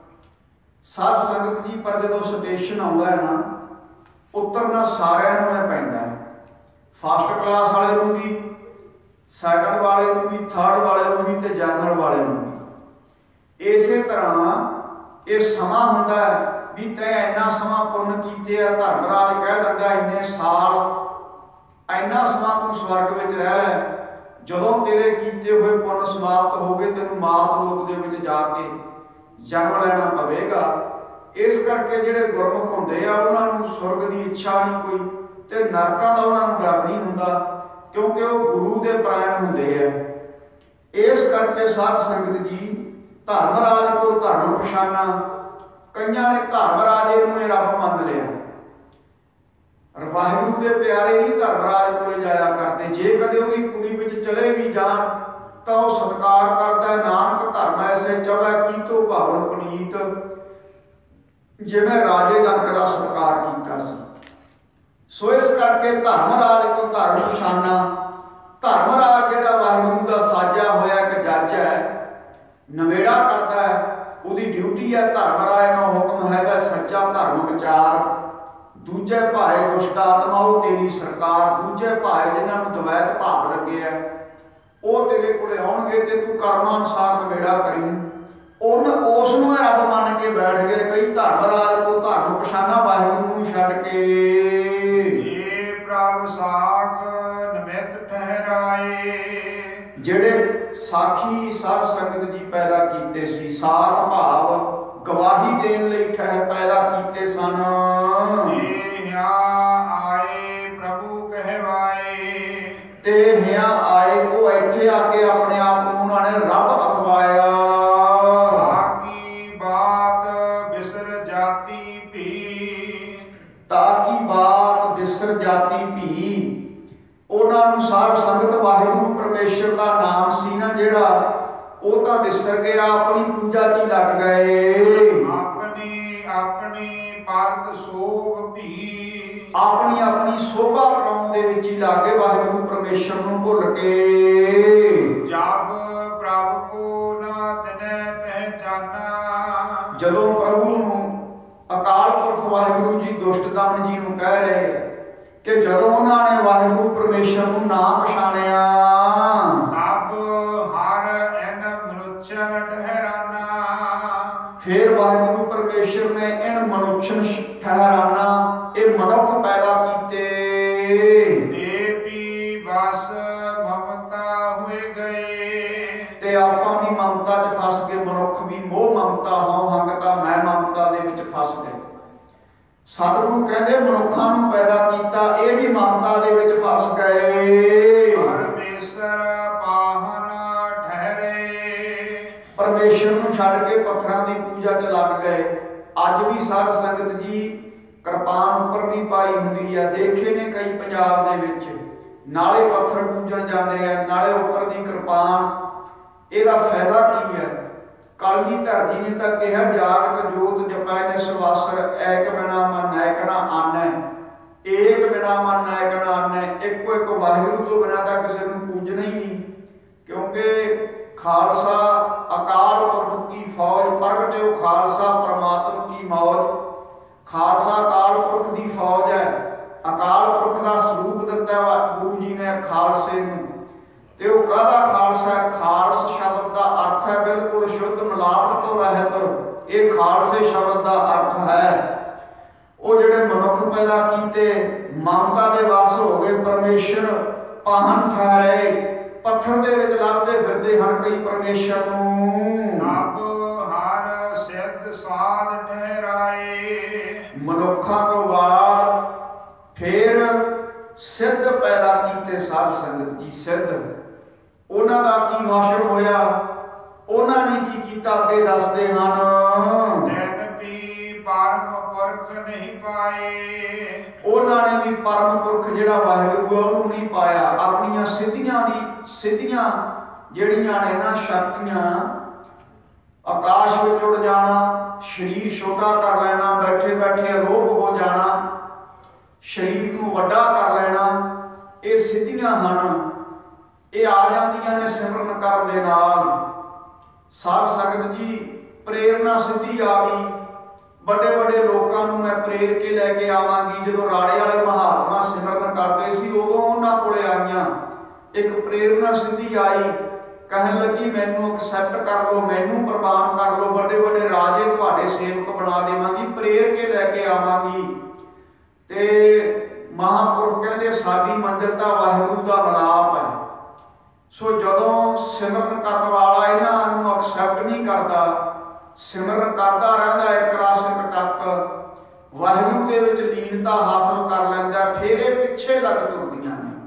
ਸਾਧ ਸੰਗਤ ਜੀ, ਪਰ ਜਦੋਂ ਸਟੇਸ਼ਨ ਆਉਂਦਾ ਹੈ ਨਾ, ਉਤਰਨਾ ਸਾਰਿਆਂ ਨੂੰ ਇਹ ਪੈਂਦਾ ਹੈ। ਫਸਟ ਕਲਾਸ ਵਾਲੇ ਨੂੰ ਵੀ, ਸੈਕੰਡ ਵਾਲੇ ਨੂੰ ਵੀ, ਥਰਡ ਵਾਲੇ ਨੂੰ ਵੀ ਤੇ ਜਨਰਲ ਵਾਲੇ ਨੂੰ ਵੀ। ਇਸੇ ਤਰ੍ਹਾਂ ਇਹ ਸਮਾਂ ਹੁੰਦਾ ਹੈ ਵੀ ਤੈਂ ਇੰਨਾ ਸਮਾਂ ਪੁੰਨ ਕੀਤੇ ਆ। ਧਰਮਰਾਜ ਕਹਿ ਦਿੰਦਾ ਇੰਨੇ ਸਾਲ, ਇੰਨਾ ਸਮਾਂ ਤੂੰ ਸਵਰਗ ਵਿੱਚ ਰਹਿ ਲੈ। ਜਦੋਂ ਤੇਰੇ ਕੀਤੇ ਹੋਏ ਪੁੰਨ ਸਮਾਪਤ ਹੋ ਗਏ, ਤੈਨੂੰ ਮਾਤ ਲੋਕ ਦੇ ਵਿੱਚ ਜਾ ਕੇ ਜਨਮ ਲੈਣਾ ਪਵੇਗਾ। ਇਸ ਕਰਕੇ ਜਿਹੜੇ ਗੁਰਮੁਖ ਹੁੰਦੇ ਆ ਉਹਨਾਂ ਨੂੰ ਸਵਰਗ ਦੀ ਇੱਛਾ ਨਹੀਂ ਕੋਈ ਤੇ ਨਰਕਾਂ ਦਾ ਉਹਨਾਂ ਨੂੰ ਡਰ ਨਹੀਂ ਹੁੰਦਾ, ਕਿਉਂਕਿ ਉਹ ਗੁਰੂ ਦੇ ਪ੍ਰਾਣ ਹੁੰਦੇ ਆ। ਇਸ ਕਰਕੇ ਸਾਧ ਸੰਗਤ ਜੀ, ਧਰਮਰਾਜ ਕੋਲ ਧਰਮ ਪਛਾਨਾ। ਕਈਆਂ ਨੇ ਧਰਮਰਾਜੇ ਨੂੰ ਇਹ ਰੱਬ ਮੰਨ ਲਿਆ। ਵਾਹਿਗੁਰੂ ਦੇ ਪਿਆਰੇ ਨਹੀਂ ਧਰਮਰਾਜ ਕੋਲੇ ਜਾਇਆ ਕਰਦੇ। ਜੇ ਕਦੇ ਉਹਦੀ ਪੁਰੀ ਵਿੱਚ ਚਲੇ ਵੀ ਜਾਣ ਤਾਂ ਉਹ ਸਤਿਕਾਰ ਕਰਦਾ। ਨਾਨਕ ਧਰਮ ਐਸੇ ਚਵੈ ਕੀਤੋ ਭਾਵਨ ਪੁਨੀਤ, ਜਿਵੇਂ ਰਾਜੇ ਜਨਕ ਦਾ ਸਤਿਕਾਰ ਕੀਤਾ ਸੀ। ਸੋ ਇਸ ਕਰਕੇ ਧਰਮਰਾਜ ਕੋਲ ਧਰਮ ਪਛਾਨਾ। ਧਰਮਰਾਜ ਜਿਹੜਾ ਵਾਹਿਗੁਰੂ ਦਾ ਸਾਜਿਆ ਹੋਇਆ ਇੱਕ ਜੱਜ ਹੈ, ਨਵੇੜਾ ਕਰਦਾ ਹੈ, ਉਹਦੀ ਡਿਊਟੀ ਹੈ। ਧਰਮਰਾਜ ਦਾ ਹੁਕਮ ਹੈਗਾ ਸੱਚਾ ਧਰਮ ਵਿਚਾਰ। ਦੂਜੇ ਭਾਏ ਦੁਸ਼ਟ ਆਤਮਾ ਉਹ ਤੇਰੀ ਸਰਕਾਰ। ਦੂਜੇ ਭਾਏ ਜਿਨ੍ਹਾਂ ਨੂੰ ਦਵੈਤ ਭਾਵ ਲੱਗੇ ਆ ਉਹ ਤੇਰੇ ਕੋਲੇ ਆਉਣਗੇ ਤੇ ਤੂੰ ਕਰਮਾਂ ਅਨੁਸਾਰ ਨਵੇੜਾ ਕਰੀ। ਉਹਨ ਉਸ ਨੂੰ ਰੱਬ ਮੰਨ ਕੇ ਬੈਠ ਗਏ ਕਈ। ਧਰਮਰਾਜ ਕੋ ਧਰਮ ਪਛਾਨਾ ਵਾਹਿਗੁਰੂ ਨੂੰ ਛੱਡ ਕੇ। ਜੇ ਪ੍ਰਭ ਸਾਖ ਨਿਮਿਤ ਠਹਿਰਾਏ, ਜਿਹੜੇ ਸਾਖੀ ਸਾਧ ਸੰਗਤ ਜੀ ਪੈਦਾ ਕੀਤੇ ਸੀ, ਸਾਖ ਭਾਵ ਗਵਾਹੀ ਦੇਣ ਲਈ ਠਹਿਰ ਪੈਦਾ ਕੀਤੇ ਸਨ। ਹਿਆ ਆਏ ਪ੍ਰਭੂ ਕਹਿਵਾਏ, ਤੇ ਹਿਆ ਆਏ ਉਹ ਇੱਥੇ ਆ ਕੇ ਆਪਣੇ ਆਪ ਨੂੰ ਉਹਨਾਂ ਨੇ ਰੱਬ ਅਖਵਾਇਆ। ਤਾਕੀ ਬਾਤ ਬਿਸਰ ਜਾਤੀ ਭੀ, ਤਾਕੀ ਬਾਤ ਬਿਸਰ ਜਾਤੀ ਭੀ। ਉਹਨਾਂ ਨੂੰ ਸਾਧ ਸੰਗਤ ਵਾਹਿਗੁਰੂ ਪਰਮੇਸ਼ਰ ਦਾ ਨਾਮ ਸੀ ਨਾ ਜਿਹੜਾ, ਉਹ ਤਾਂ ਵਿਸਰ ਗਿਆ, ਆਪਣੀ ਪੂਜਾ 'ਚ ਹੀ ਲੱਗ ਗਏ। ਆਪਣੀ ਆਪਣੀ ਪਰਤ ਸੋਭ ਭੀ, ਆਪਣੀ ਆਪਣੀ ਸੋਭਾ ਕਰਾਉਣ ਦੇ ਵਿੱਚ ਹੀ ਲੱਗ ਗਏ, ਵਾਹਿਗੁਰੂ ਪਰਮੇਸ਼ਰ ਨੂੰ ਭੁੱਲ ਕੇ। ਜਬ ਪ੍ਰਭ ਕੋ ਨਾ ਤਨੈ ਪਹਿਚਾਨਾ, ਜਦੋਂ ਪ੍ਰਭੂ ਨੂੰ ਅਕਾਲ ਪੁਰਖ ਵਾਹਿਗੁਰੂ ਜੀ ਦੁਸ਼ਟ ਦਮਨ ਜੀ ਨੂੰ ਕਹਿ ਰਹੇ ਕਿ ਜਦੋਂ ਉਹਨਾਂ ਨੇ ਵਾਹਿਗੁਰੂ ਪਰਮੇਸ਼ਰ ਨੂੰ ਨਾ ਪਛਾਣਿਆ, ਤਬ ਹਰ ਐਨ ਮਨੁੱਚਨ ਠਹਿਰਾਨਾ, ਫਿਰ ਵਾਹਿਗੁਰੂ ਪਰਮੇਸ਼ਰ ਨੇ ਇਨ ਮਨੁੱਚਨ ਠਹਿਰਾਨਾ, ਇਹ ਮਨੁੱਖ ਪੈਦਾ ਕੀਤੇ। ਦੇਵੀ ਬਸ ਮਮਤਾ ਹੋਏ ਗਏ, ਤੇ ਆਪਾਂ ਵੀ ਮਮਤਾ 'ਚ ਫਸ ਗਏ। ਮਨੁੱਖ ਵੀ ਮੋਹ ਮਮਤਾ, ਹਉ ਹੰਗਤਾ, ਮੈਂ ਮਮਤਾ ਦੇ ਵਿੱਚ ਫਸ ਗਏ। ਸਤਿਗੁਰੂ ਕਹਿੰਦੇ ਮਨੁੱਖਾਂ ਨੂੰ ਪੈਦਾ ਕੀਤਾ, ਇਹ ਵੀ ਮਮਤਾ ਦੇ ਵਿੱਚ ਫਸ ਗਏ। ਪਰਮੇਸ਼ਰ ਪਾਹਨ ਠਹਿਰੇ, ਪਰਮੇਸ਼ਰ ਨੂੰ ਛੱਡ ਕੇ ਪੱਥਰਾਂ ਦੀ ਪੂਜਾ 'ਚ ਲੱਗ ਗਏ। ਅੱਜ ਵੀ ਸਾਧ ਸੰਗਤ ਜੀ ਕਿਰਪਾਨ ਉੱਪਰ ਨਹੀਂ ਪਾਈ ਹੁੰਦੀ ਹੈ। ਦੇਖੇ ਨੇ ਕਈ ਪੰਜਾਬ ਦੇ ਵਿੱਚ ਨਾਲੇ ਪੱਥਰ ਪੂਜਣ ਜਾਂਦੇ ਆ, ਨਾਲੇ ਉੱਪਰ ਦੀ ਕਿਰਪਾਨ। ਇਹਦਾ ਫਾਇਦਾ ਕੀ ਹੈ? ਕਲਗੀਧਰ ਜੀ ਨੇ ਤਾਂ ਕਿਹਾ ਜਾਗਤ ਜੋਤ ਜਪੈ ਨੇ ਸਵਾਸਰ, ਐਕ ਬਿਨਾ ਮਨ ਨਾਇਕਣਾ ਆਨੈ, ਏਕ ਬਿਨਾ ਮਨ ਨਾਇਕਣਾ ਆਨੈ। ਇੱਕੋ ਇੱਕ ਵਾਹਿਗੁਰੂ ਤੋਂ ਬਿਨਾਂ ਤਾਂ ਕਿਸੇ ਨੂੰ ਪੂਜਣਾ ਹੀ ਨਹੀਂ, ਕਿਉਂਕਿ ਖਾਲਸਾ ਅਕਾਲ ਪੁਰਖ ਕੀ ਫੌਜ, ਪ੍ਰਗਟਿਓ ਖਾਲਸਾ ਪ੍ਰਮਾਤਮ ਕੀ ਮੌਜ। ਖਾਲਸਾ ਅਕਾਲ ਪੁਰਖ ਦੀ ਫੌਜ ਹੈ। ਅਕਾਲ ਪੁਰਖ ਦਾ ਸਰੂਪ ਦਿੱਤਾ ਗੁਰੂ ਜੀ ਨੇ ਖਾਲਸੇ ਨੂੰ। ਤੇ ਉਹ ਕਾਹਦਾ ਖਾਲਸਾ? ਖਾਲਸ ਸ਼ਬਦ ਦਾ ਅਰਥ ਹੈ ਬਿਲਕੁਲ ਸ਼ੁੱਧ, ਮਿਲਾਵਟ ਤੋਂ ਰਹਿਤ। ਇਹ ਖਾਲਸੇ ਸ਼ਬਦ ਦਾ ਅਰਥ ਹੈ ਉਹ ਜਿਹੜੇ ਮਨੁੱਖ ਪੈਦਾ ਕੀਤੇ ਮਮਤਾ ਦੇ ਵਸ ਹੋ ਗਏ, ਪਰਮੇਸ਼ਰ ਪਾਹਨ ਠਹਿਰੇ। ਪੱਥਰ ਦੇ ਵਿੱਚ ਲੱਭਦੇ ਫਿਰਦੇ ਹਨ ਕਈ ਪਰਮੇਸ਼ਰ ਨੂੰ। ਅਬ ਹਰ ਸਿੱਧ ਸਾਧ ਠਹਿਰਾਏ। ਮਨੁੱਖਾਂ ਤੋਂ ਬਾਅਦ ਫਿਰ ਸਿੱਧ ਪੈਦਾ ਕੀਤੇ ਸਾਧ ਸੰਗਤ ਜੀ। ਸਿੱਧ ਉਹਨਾਂ ਦਾ ਕੀ ਹਾਸਲ ਹੋਇਆ? ਉਹਨਾਂ ਨੇ ਕੀ ਕੀਤਾ ਅੱਗੇ ਦੱਸਦੇ ਹਨ। ਤੈਨ ਵੀ ਪਰਮ ਪੁਰਖ ਨਹੀਂ ਪਾਏ। ਉਹਨਾਂ ਨੇ ਵੀ ਪਰਮ ਪੁਰਖ ਜਿਹੜਾ ਵਾਹਿਗੁਰੂ ਉਹਨੂੰ ਨਹੀਂ ਪਾਇਆ। ਆਪਣੀਆਂ ਸਿੱਧੀਆਂ ਦੀ ਸਿੱਧੀਆਂ ਜਿਹੜੀਆਂ ਨੇ ਨਾ ਸ਼ਕਤੀਆਂ, ਆਕਾਸ਼ ਵਿੱਚ ਉੱਡ ਜਾਣਾ, ਸਰੀਰ ਛੋਟਾ ਕਰ ਲੈਣਾ, ਬੈਠੇ ਬੈਠੇ ਅਰੋਗ ਹੋ ਜਾਣਾ, ਸਰੀਰ ਨੂੰ ਵੱਡਾ ਕਰ ਲੈਣਾ, ਇਹ ਸਿੱਧੀਆਂ ਹਨ। ਇਹ ਆ ਜਾਂਦੀਆਂ ਨੇ ਸਿਮਰਨ ਕਰਨ ਦੇ ਨਾਲ। ਸਾਧ ਸੰਗਤ ਜੀ ਪ੍ਰੇਰਨਾ ਸਿੱਧੀ ਆ ਗਈ। ਵੱਡੇ ਵੱਡੇ ਲੋਕਾਂ ਨੂੰ ਮੈਂ ਪ੍ਰੇਰ ਕੇ ਲੈ ਕੇ ਆਵਾਂਗੀ। ਜਦੋਂ ਰਾੜੇ ਵਾਲੇ ਮਹਾਤਮਾ ਸਿਮਰਨ ਕਰਦੇ ਸੀ ਉਦੋਂ ਉਹਨਾਂ ਕੋਲੇ ਆਈਆਂ, ਇੱਕ ਪ੍ਰੇਰਨਾ ਸਿੱਧੀ ਆਈ, ਕਹਿਣ ਲੱਗੀ ਮੈਨੂੰ ਐਕਸੈਪਟ ਕਰ ਲਓ, ਮੈਨੂੰ ਪ੍ਰਵਾਨ ਕਰ ਲਓ, ਵੱਡੇ ਵੱਡੇ ਰਾਜੇ ਤੁਹਾਡੇ ਸੇਵਕ ਬਣਾ ਦੇਵਾਂਗੀ, ਪ੍ਰੇਰ ਕੇ ਲੈ ਕੇ ਆਵਾਂਗੀ। ਤੇ ਮਹਾਂਪੁਰਖ ਕਹਿੰਦੇ ਸਾਡੀ ਮੰਜ਼ਿਲ ਤਾਂ ਵਾਹਿਗੁਰੂ ਦਾ ਮਿਲਾਪ ਹੈ। ਸੋ ਜਦੋਂ ਸਿਮਰਨ ਕਰਨ ਵਾਲਾ ਇਹਨਾਂ ਨੂੰ ਐਕਸੈਪਟ ਨਹੀਂ ਕਰਦਾ, ਸਿਮਰਨ ਕਰਦਾ ਰਹਿੰਦਾ ਇੱਕ ਰਸ ਇੱਕ ਟੱਕ, ਵਾਹਿਗੁਰੂ ਦੇ ਵਿੱਚ ਲੀਨਤਾ ਹਾਸਲ ਕਰ ਲੈਂਦਾ, ਫਿਰ ਇਹ ਪਿੱਛੇ ਲੱਗ ਤੁਰਦੀਆਂ ਨੇ।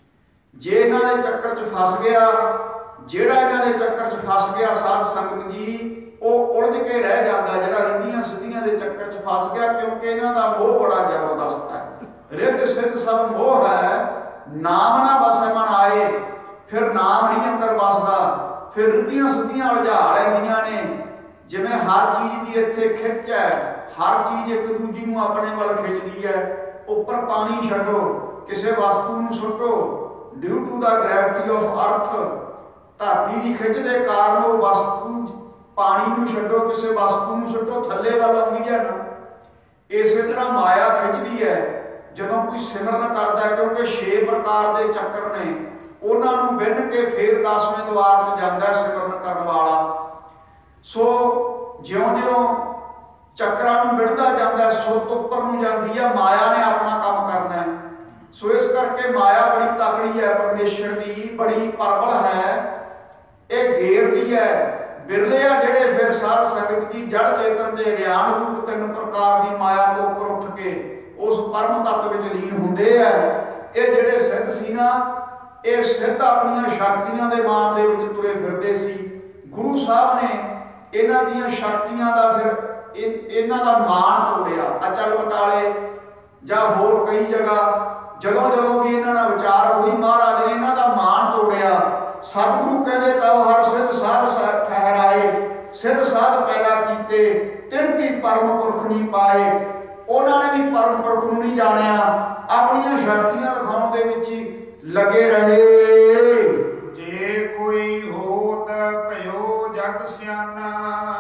ਜੇ ਇਹਨਾਂ ਦੇ ਚੱਕਰ 'ਚ ਫਸ ਗਿਆ, ਜਿਹੜਾ ਇਹਨਾਂ ਦੇ ਚੱਕਰ 'ਚ ਫਸ ਗਿਆ ਸਾਧ ਸੰਗਤ ਜੀ, ਉਹ ਉਲਝ ਕੇ ਰਹਿ ਜਾਂਦਾ। ਜਿਹੜਾ ਰਿੱਧੀਆਂ ਸਿੱਧੀਆਂ ਦੇ ਚੱਕਰ 'ਚ ਫਸ ਗਿਆ, ਕਿਉਂਕਿ ਇਹਨਾਂ ਦਾ ਮੋਹ ਬੜਾ ਜ਼ਬਰਦਸਤ ਹੈ। ਰਿੱਧ ਸਿੱਧ ਸਭ ਮੋਹ ਹੈ, ਨਾਮ ਨਾ ਵਸੈ ਮਨ ਆਏ। ਫਿਰ ਨਾਮ ਨਹੀਂ ਅੰਦਰ ਵਸਦਾ, ਫਿਰ ਰਿੱਧੀਆਂ ਸਿੱਧੀਆਂ ਉਲਝਾ ਲੈਂਦੀਆਂ ਨੇ। ਜਿਵੇਂ ਹਰ ਚੀਜ਼ ਦੀ ਇੱਥੇ ਖਿੱਚ ਹੈ, ਹਰ ਚੀਜ਼ ਇੱਕ ਦੂਜੀ ਨੂੰ ਆਪਣੇ ਵੱਲ ਖਿੱਚਦੀ ਹੈ। ਉੱਪਰ ਪਾਣੀ ਛੱਡੋ, ਕਿਸੇ ਵਸਤੂ ਨੂੰ ਸੁੱਟੋ, due to the gravity of earth, ਧਰਤੀ ਦੀ ਖਿੱਚ ਦੇ ਕਾਰਨ ਉਹ ਵਸਤੂ, ਪਾਣੀ ਨੂੰ ਛੱਡੋ, ਕਿਸੇ ਵਸਤੂ ਨੂੰ ਸੁੱਟੋ, ਥੱਲੇ ਵੱਲ ਆਉਂਦੀ ਹੈ ਨਾ। ਇਸੇ ਤਰ੍ਹਾਂ ਮਾਇਆ ਖਿੱਚਦੀ ਹੈ ਜਦੋਂ ਕੋਈ ਸਿਮਰਨ ਕਰਦਾ, ਕਿਉਂਕਿ ਛੇ ਪ੍ਰਕਾਰ ਦੇ ਚੱਕਰ ਨੇ, ਉਹਨਾਂ ਨੂੰ ਵਿੰਨ ਕੇ ਫੇਰ ਦਸਵੇਂ ਦੁਆਰ 'ਚ ਜਾਂਦਾ ਸਿਮਰਨ ਕਰਨ ਵਾਲਾ। ਸੋ ਜਿਉਂ-ਜਿਉਂ ਚੱਕਰਾਂ ਨੂੰ ਵਿੰਨਦਾ ਜਾਂਦਾ, ਸੁਰਤ ਉੱਪਰ ਨੂੰ ਜਾਂਦੀ ਹੈ, ਮਾਇਆ ਨੇ ਆਪਣਾ ਕੰਮ ਕਰਨਾ ਹੈ। ਸੋ ਇਸ ਕਰਕੇ ਮਾਇਆ ਬੜੀ ਤਕੜੀ ਹੈ, ਪਰਮੇਸ਼ਰ ਦੀ ਬੜੀ ਪ੍ਰਬਲ ਹੈ, ਇਹ ਘੇਰਦੀ ਹੈ। ਬਿਰਲੇ ਆ ਜਿਹੜੇ ਫਿਰ ਸਾਧ ਸੰਗਤ ਜੀ ਜੜ ਚੇਤਨ ਦੇ ਗਿਆਨ ਰੂਪ ਤਿੰਨ ਪ੍ਰਕਾਰ ਦੀ ਮਾਇਆ ਤੋਂ ਉੱਪਰ ਉੱਠ ਕੇ ਉਸ ਪਰਮ ਤੱਤ ਵਿੱਚ ਲੀਨ ਹੁੰਦੇ ਆ। ਇਹ ਜਿਹੜੇ ਸਿੱਧ ਸੀ ਨਾ, ਇਹ ਸਿੱਧ ਆਪਣੀਆਂ ਸ਼ਕਤੀਆਂ ਦੇ ਮਾਨ ਦੇ ਵਿੱਚ ਤੁਰੇ ਫਿਰਦੇ ਸੀ। ਗੁਰੂ ਸਾਹਿਬ ਨੇ ਇਹਨਾਂ ਦੀਆਂ ਸ਼ਕਤੀਆਂ ਦਾ ਫਿਰ ਇਹਨਾਂ ਦਾ ਮਾਣ ਤੋੜਿਆ। ਅਚਲ ਬਟਾਲੇ ਜਾਂ ਹੋਰ ਕਈ ਜਗ੍ਹਾ ਜਦੋਂ ਜਦੋਂ ਵੀ ਇਹਨਾਂ ਨਾਲ ਵਿਚਾਰ ਹੋਈ, ਮਹਾਰਾਜ ਨੇ ਇਹਨਾਂ ਦਾ ਮਾਣ ਤੋੜਿਆ। ਸਤਿਗੁਰੂ ਕਹਿੰਦੇ ਤਉ ਹਰ ਸਿੱਧ ਸਾਧ ਠਹਿਰਾਏ। ਸਿੱਧ ਸਾਧ ਪੈਦਾ ਕੀਤੇ, ਤਿੰਨ ਕੀ ਪਰਮ ਪੁਰਖ ਨਹੀਂ ਪਾਏ। ਉਹਨਾਂ ਨੇ ਵੀ ਪਰਮ ਪੁਰਖ ਨੂੰ ਨਹੀਂ ਜਾਣਿਆ, ਆਪਣੀਆਂ ਸ਼ਕਤੀਆਂ ਦਿਖਾਉਣ ਦੇ ਵਿੱਚ ਹੀ ਲੱਗੇ ਰਹੇ। ਜੇ ਕੋਈ ਹੋਤ ਭਇਓ ਜਗ ਸਿਆਣਾ।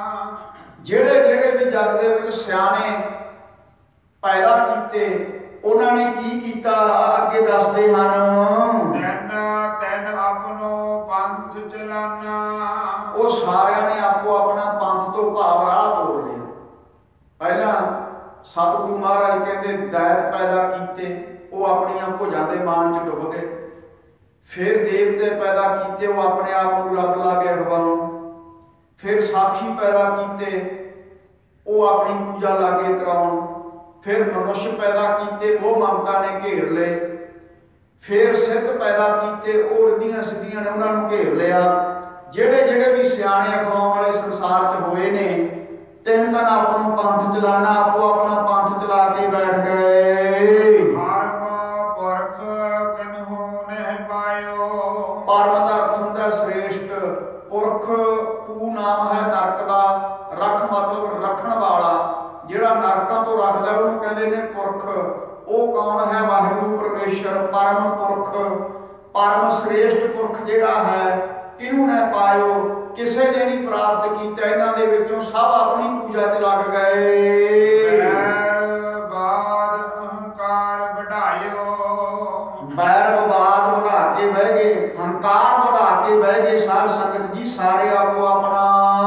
ਜਿਹੜੇ ਜਿਹੜੇ ਵੀ ਜਗ ਦੇ ਵਿੱਚ ਸਿਆਣੇ ਪੈਦਾ ਕੀਤੇ, ਉਹਨਾਂ ਨੇ ਕੀ ਕੀਤਾ ਅੱਗੇ ਦੱਸਦੇ ਹਨ। ਤੈਨ ਤੈਨ ਆਪਣੋ ਪੰਥ ਚਲਾਨਾ। ਉਹ ਸਾਰਿਆਂ ਨੇ ਆਪੋ ਆਪਣਾ ਪੰਥ ਤੋਂ ਭਾਵ ਰਾਹ ਤੋੜ ਲਿਆ। ਪਹਿਲਾਂ ਸਤਿਗੁਰੂ ਮਹਾਰਾਜ ਕਹਿੰਦੇ ਦੈਤ ਪੈਦਾ ਕੀਤੇ, ਉਹ ਆਪਣੀਆਂ ਭੁਜਾਂ ਦੇ ਮਾਣ 'ਚ ਡੁੱਬ ਗਏ। ਫਿਰ ਦੇਵਤੇ ਪੈਦਾ ਕੀਤੇ, ਉਹ ਆਪਣੇ ਆਪ ਨੂੰ ਰੱਬ ਲਾ ਕੇ ਅਖਵਾਉਣ। ਫਿਰ ਸਾਖੀ ਪੈਦਾ ਕੀਤੇ, ਉਹ ਆਪਣੀ ਪੂਜਾ ਲਾਗੇ ਕਰਾਉਣ। ਫਿਰ ਮਨੁੱਖ ਪੈਦਾ ਕੀਤੇ, ਉਹ ਮਮਤਾ ਨੇ ਘੇਰ ਲਏ। ਫਿਰ ਸਿੱਧ ਪੈਦਾ ਕੀਤੇ, ਉਹ ਰਿੱਧੀਆਂ ਸਿੱਧੀਆਂ ਨੇ ਉਹਨਾਂ ਨੂੰ ਘੇਰ ਲਿਆ। ਜਿਹੜੇ ਜਿਹੜੇ ਵੀ ਸਿਆਣੇ ਅਖਵਾਉਣ ਵਾਲੇ ਸੰਸਾਰ 'ਚ ਹੋਏ ਨੇ, ਤਿੰਨ ਦਿਨ ਆਪਾਂ ਨੂੰ ਪੰਥ ਚਲਾਣਾ, ਆਪੋ ਆਪਣਾ ਪੰਥ ਚਲਾ ਕੇ ਬੈਠ ਗਏ। ਪਰਮ ਪੁਰਖ ਕਿਨਹੂ ਨਹਿ ਪਾਇਓ। ਪਰਮ ਦਾ ਅਰਥ ਹੁੰਦਾ ਸ੍ਰੇਸ਼ਟ। ਪੁਰਖ ਪੂ ਨਾਮ ਹੈ ਨਰਕ ਦਾ, ਰੱਖ ਮਤਲਬ ਰੱਖਣ ਵਾਲਾ, ਜਿਹੜਾ ਨਰਕਾਂ ਤੋਂ ਰੱਖਦਾ ਉਹਨੂੰ ਕਹਿੰਦੇ ਨੇ ਪੁਰਖ। ਉਹ ਕੌਣ ਹੈ? ਵਾਹਿਗੁਰੂ ਪਰਮੇਸ਼ਰ ਪਰਮ ਪੁਰਖ, ਪਰਮ ਸ੍ਰੇਸ਼ਟ ਪੁਰਖ ਜਿਹੜਾ ਹੈ। ਕਿਹਨੂੰ ਨਾ ਪਾਇਓ, ਕਿਸੇ ਨੇ ਨਹੀਂ ਪ੍ਰਾਪਤ ਕੀਤਾ। ਇਹਨਾਂ ਦੇ ਵਿੱਚੋਂ ਸਭ ਆਪਣੀ ਪੂਜਾ 'ਚ ਲੱਗ ਗਏ। ਬੈਰ ਬਾਦ ਅਹੰਕਾਰ ਵਢਾਇਓ। ਬੈਰ ਵਿਵਾਦ ਵਧਾ ਕੇ ਬਹਿ ਗਏ, ਹੰਕਾਰ ਵਧਾ ਕੇ ਬਹਿ ਗਏ। ਸਾਧ ਸੰਗਤ ਜੀ ਸਾਰੇ ਆਪੋ ਆਪਣਾ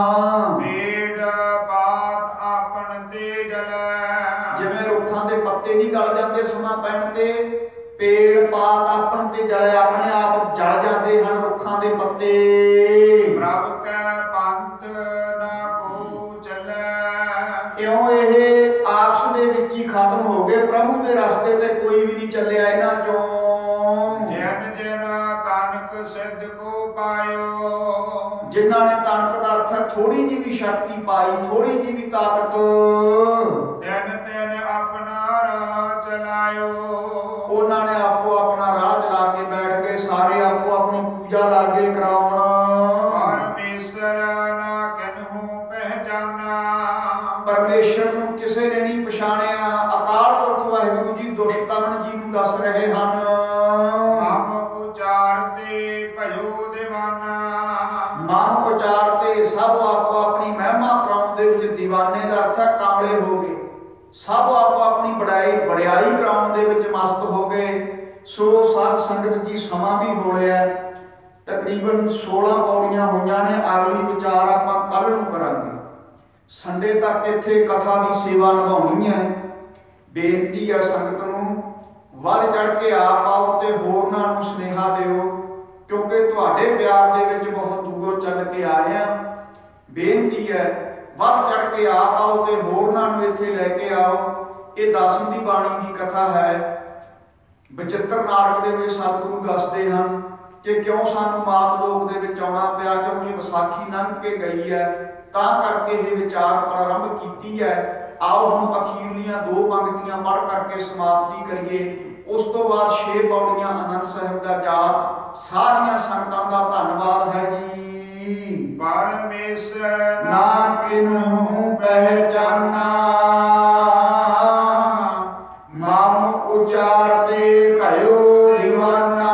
ਪੇੜ ਪਾਤ ਆਪਨ ਤੇ ਜਲੈ। ਜਿਵੇਂ ਰੁੱਖਾਂ ਦੇ ਪੱਤੇ ਨਹੀਂ ਗਲ ਜਾਂਦੇ ਸਮਾਂ ਪੈਣ ਤੇ, ਪੇੜ ਪਾਤ ਆਪਣ ਤੇ ਜਲੇ ਆਪਣੇ ਆਪ ਜਲ ਜਾਂਦੇ ਹਨ ਰੁੱਖਾਂ ਦੇ ਪੱਤੇ। ਪ੍ਰਭ ਕੈ ਪੰਥ ਨਾ ਕੋ ਚੱਲੈ। ਕਿਉਂ ਇਹ ਆਪਸ ਦੇ ਵਿੱਚ ਹੀ ਖਤਮ ਹੋ ਗਏ, ਪ੍ਰਭੂ ਦੇ ਰਸਤੇ ਤੇ ਕੋਈ ਵੀ ਨਹੀਂ ਚੱਲਿਆ ਇਹਨਾਂ ਚੋਂ। ਜਿਨ ਜਿਨ ਤਨਕ ਸਿੱਧ ਕੋ ਪਾਇਓ। ਜਿਨ੍ਹਾਂ ਨੇ ਤਨਕ ਦਾ ਅਰਥ ਥੋੜੀ ਜਿਹੀ ਵੀ ਸ਼ਕਤੀ ਪਾਈ, ਥੋੜੀ ਜਿਹੀ ਵੀ ਤਾਕਤ, ਦਿਨ ਦਿਨ ਆਪਣਾ ਰਾਹ ਚਲਾਇਓ। ਉਹਨਾਂ ਨੇ ਆਪੋ ਆਪਣਾ ਰਾਹ ਚਲਾ ਕੇ ਬੈਠ ਗਏ। ਸਾਰੇ ਆਪੋ ਆਪਣੀ ਪੂਜਾ ਲਾਗੇ ਕਰਾਉਣ। ਪਰਮੇਸ਼ਰ ਨਾ ਕਿਨਹੂ ਪਹਿਚਾਨਾ। ਪਰਮੇਸ਼ਰ ਨੂੰ ਕਿਸੇ ਨੇ ਨਹੀਂ ਪਛਾਣਿਆ। ਅਕਾਲ ਪੁਰਖ ਵਾਹਿਗੁਰੂ ਜੀ ਦੁਸ਼ਟਨ ਜੀ ਨੂੰ ਦੱਸ ਰਹੇ ਹਨ। ਨਾਮ ਉਚਾਰਤੇ ਭਇਓ ਦੀਵਾਨਾ। ਨਾਮ ਉਚਾਰਤੇ ਸਭ ਆਪੋ ਆਪਣੀ ਮਹਿਮਾ ਕਰਾਉਣ ਦੇ ਵਿੱਚ, ਦੀਵਾਨੇ ਦਾ ਅਰਥ ਹੈ ਕਾਮਲੇ ਹੋ ਗਏ। ਸਭ ਆਪੋ ਆਪਣੀ ਬੜਾਈ ਬੜਿਆਈ ਕਰਾਉਣ ਦੇ ਵਿੱਚ ਮਸਤ ਹੋ ਗਏ। ਸੋ ਸਾਧ ਸੰਗਤ ਜੀ ਸਮਾਂ ਵੀ ਹੋ ਰਿਹਾ, ਤਕਰੀਬਨ ਸੋਲਾਂ ਪੌੜੀਆਂ ਹੋਈਆਂ ਨੇ। ਅਗਲੀ ਵਿਚਾਰ ਆਪਾਂ ਕੱਲ ਨੂੰ ਕਰਾਂਗੇ। ਸੰਡੇ ਤੱਕ ਇੱਥੇ ਕਥਾ ਦੀ ਸੇਵਾ ਨਿਭਾਉਣੀ ਹੈ। ਬੇਨਤੀ ਹੈ ਸੰਗਤ ਨੂੰ, ਵੱਧ ਚੜ ਕੇ ਆਪ ਆਓ ਤੇ ਹੋਰਨਾਂ ਨੂੰ ਸੁਨੇਹਾ ਦਿਓ, ਕਿਉਂਕਿ ਤੁਹਾਡੇ ਪਿਆਰ ਦੇ ਵਿੱਚ ਬਹੁਤ ਦੂਰੋਂ ਚੱਲ ਕੇ ਆਏ ਹਾਂ। ਬੇਨਤੀ ਹੈ ਵੱਧ ਚੜ ਕੇ ਆਪ ਆਓ ਤੇ ਹੋਰਨਾਂ ਨੂੰ ਇੱਥੇ ਲੈ ਕੇ ਆਓ। ਇਹ ਦਸਮ ਦੀ ਬਾਣੀ ਦੀ ਕਥਾ ਹੈ। ਬਚਿੱਤਰ ਨਾਟਕ ਦੇ ਵਿੱਚ ਸਤਿਗੁਰੂ ਦੱਸਦੇ ਹਨ ਕਿ ਕਿਉਂ ਸਾਨੂੰ ਮਾਤ ਲੋਕ ਦੇ ਵਿੱਚ ਆਉਣਾ ਪਿਆ, ਕਿਉਂਕਿ ਵਿਸਾਖੀ ਲੰਘ ਕੇ ਗਈ ਹੈ, ਤਾਂ ਕਰਕੇ ਇਹ ਵਿਚਾਰ ਪ੍ਰਾਰੰਭ ਕੀਤੀ ਹੈ। ਆਓ ਹੁਣ ਅਖੀਰਲੀਆਂ ਦੋ ਪੰਕਤੀਆਂ ਪੜ੍ਹ ਕਰਕੇ ਸਮਾਪਤੀ ਕਰੀਏ। ਉਸ ਤੋਂ ਬਾਅਦ ਛੇ ਪੌੜੀਆਂ ਆਨੰਦ ਸਾਹਿਬ ਦਾ ਜਾਪ। ਸਾਰੀਆਂ ਸੰਗਤਾਂ ਦਾ ਧੰਨਵਾਦ ਹੈ ਜੀ। ਪਰਮੇਸ਼ਰ ਨਾ ਕਿਨਹੂ ਪਹਿਚਾਨਾ, ਮਮ ਉਚਾਰਤੇ ਭਇਓ ਦੀਵਾਨਾ।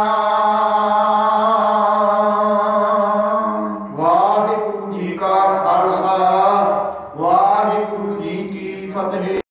ਵਾਹਿਗੁਰੂ ਜੀ ਕਾ ਖਾਲਸਾ, ਵਾਹਿਗੁਰੂ ਜੀ ਕੀ ਫਤਿਹ।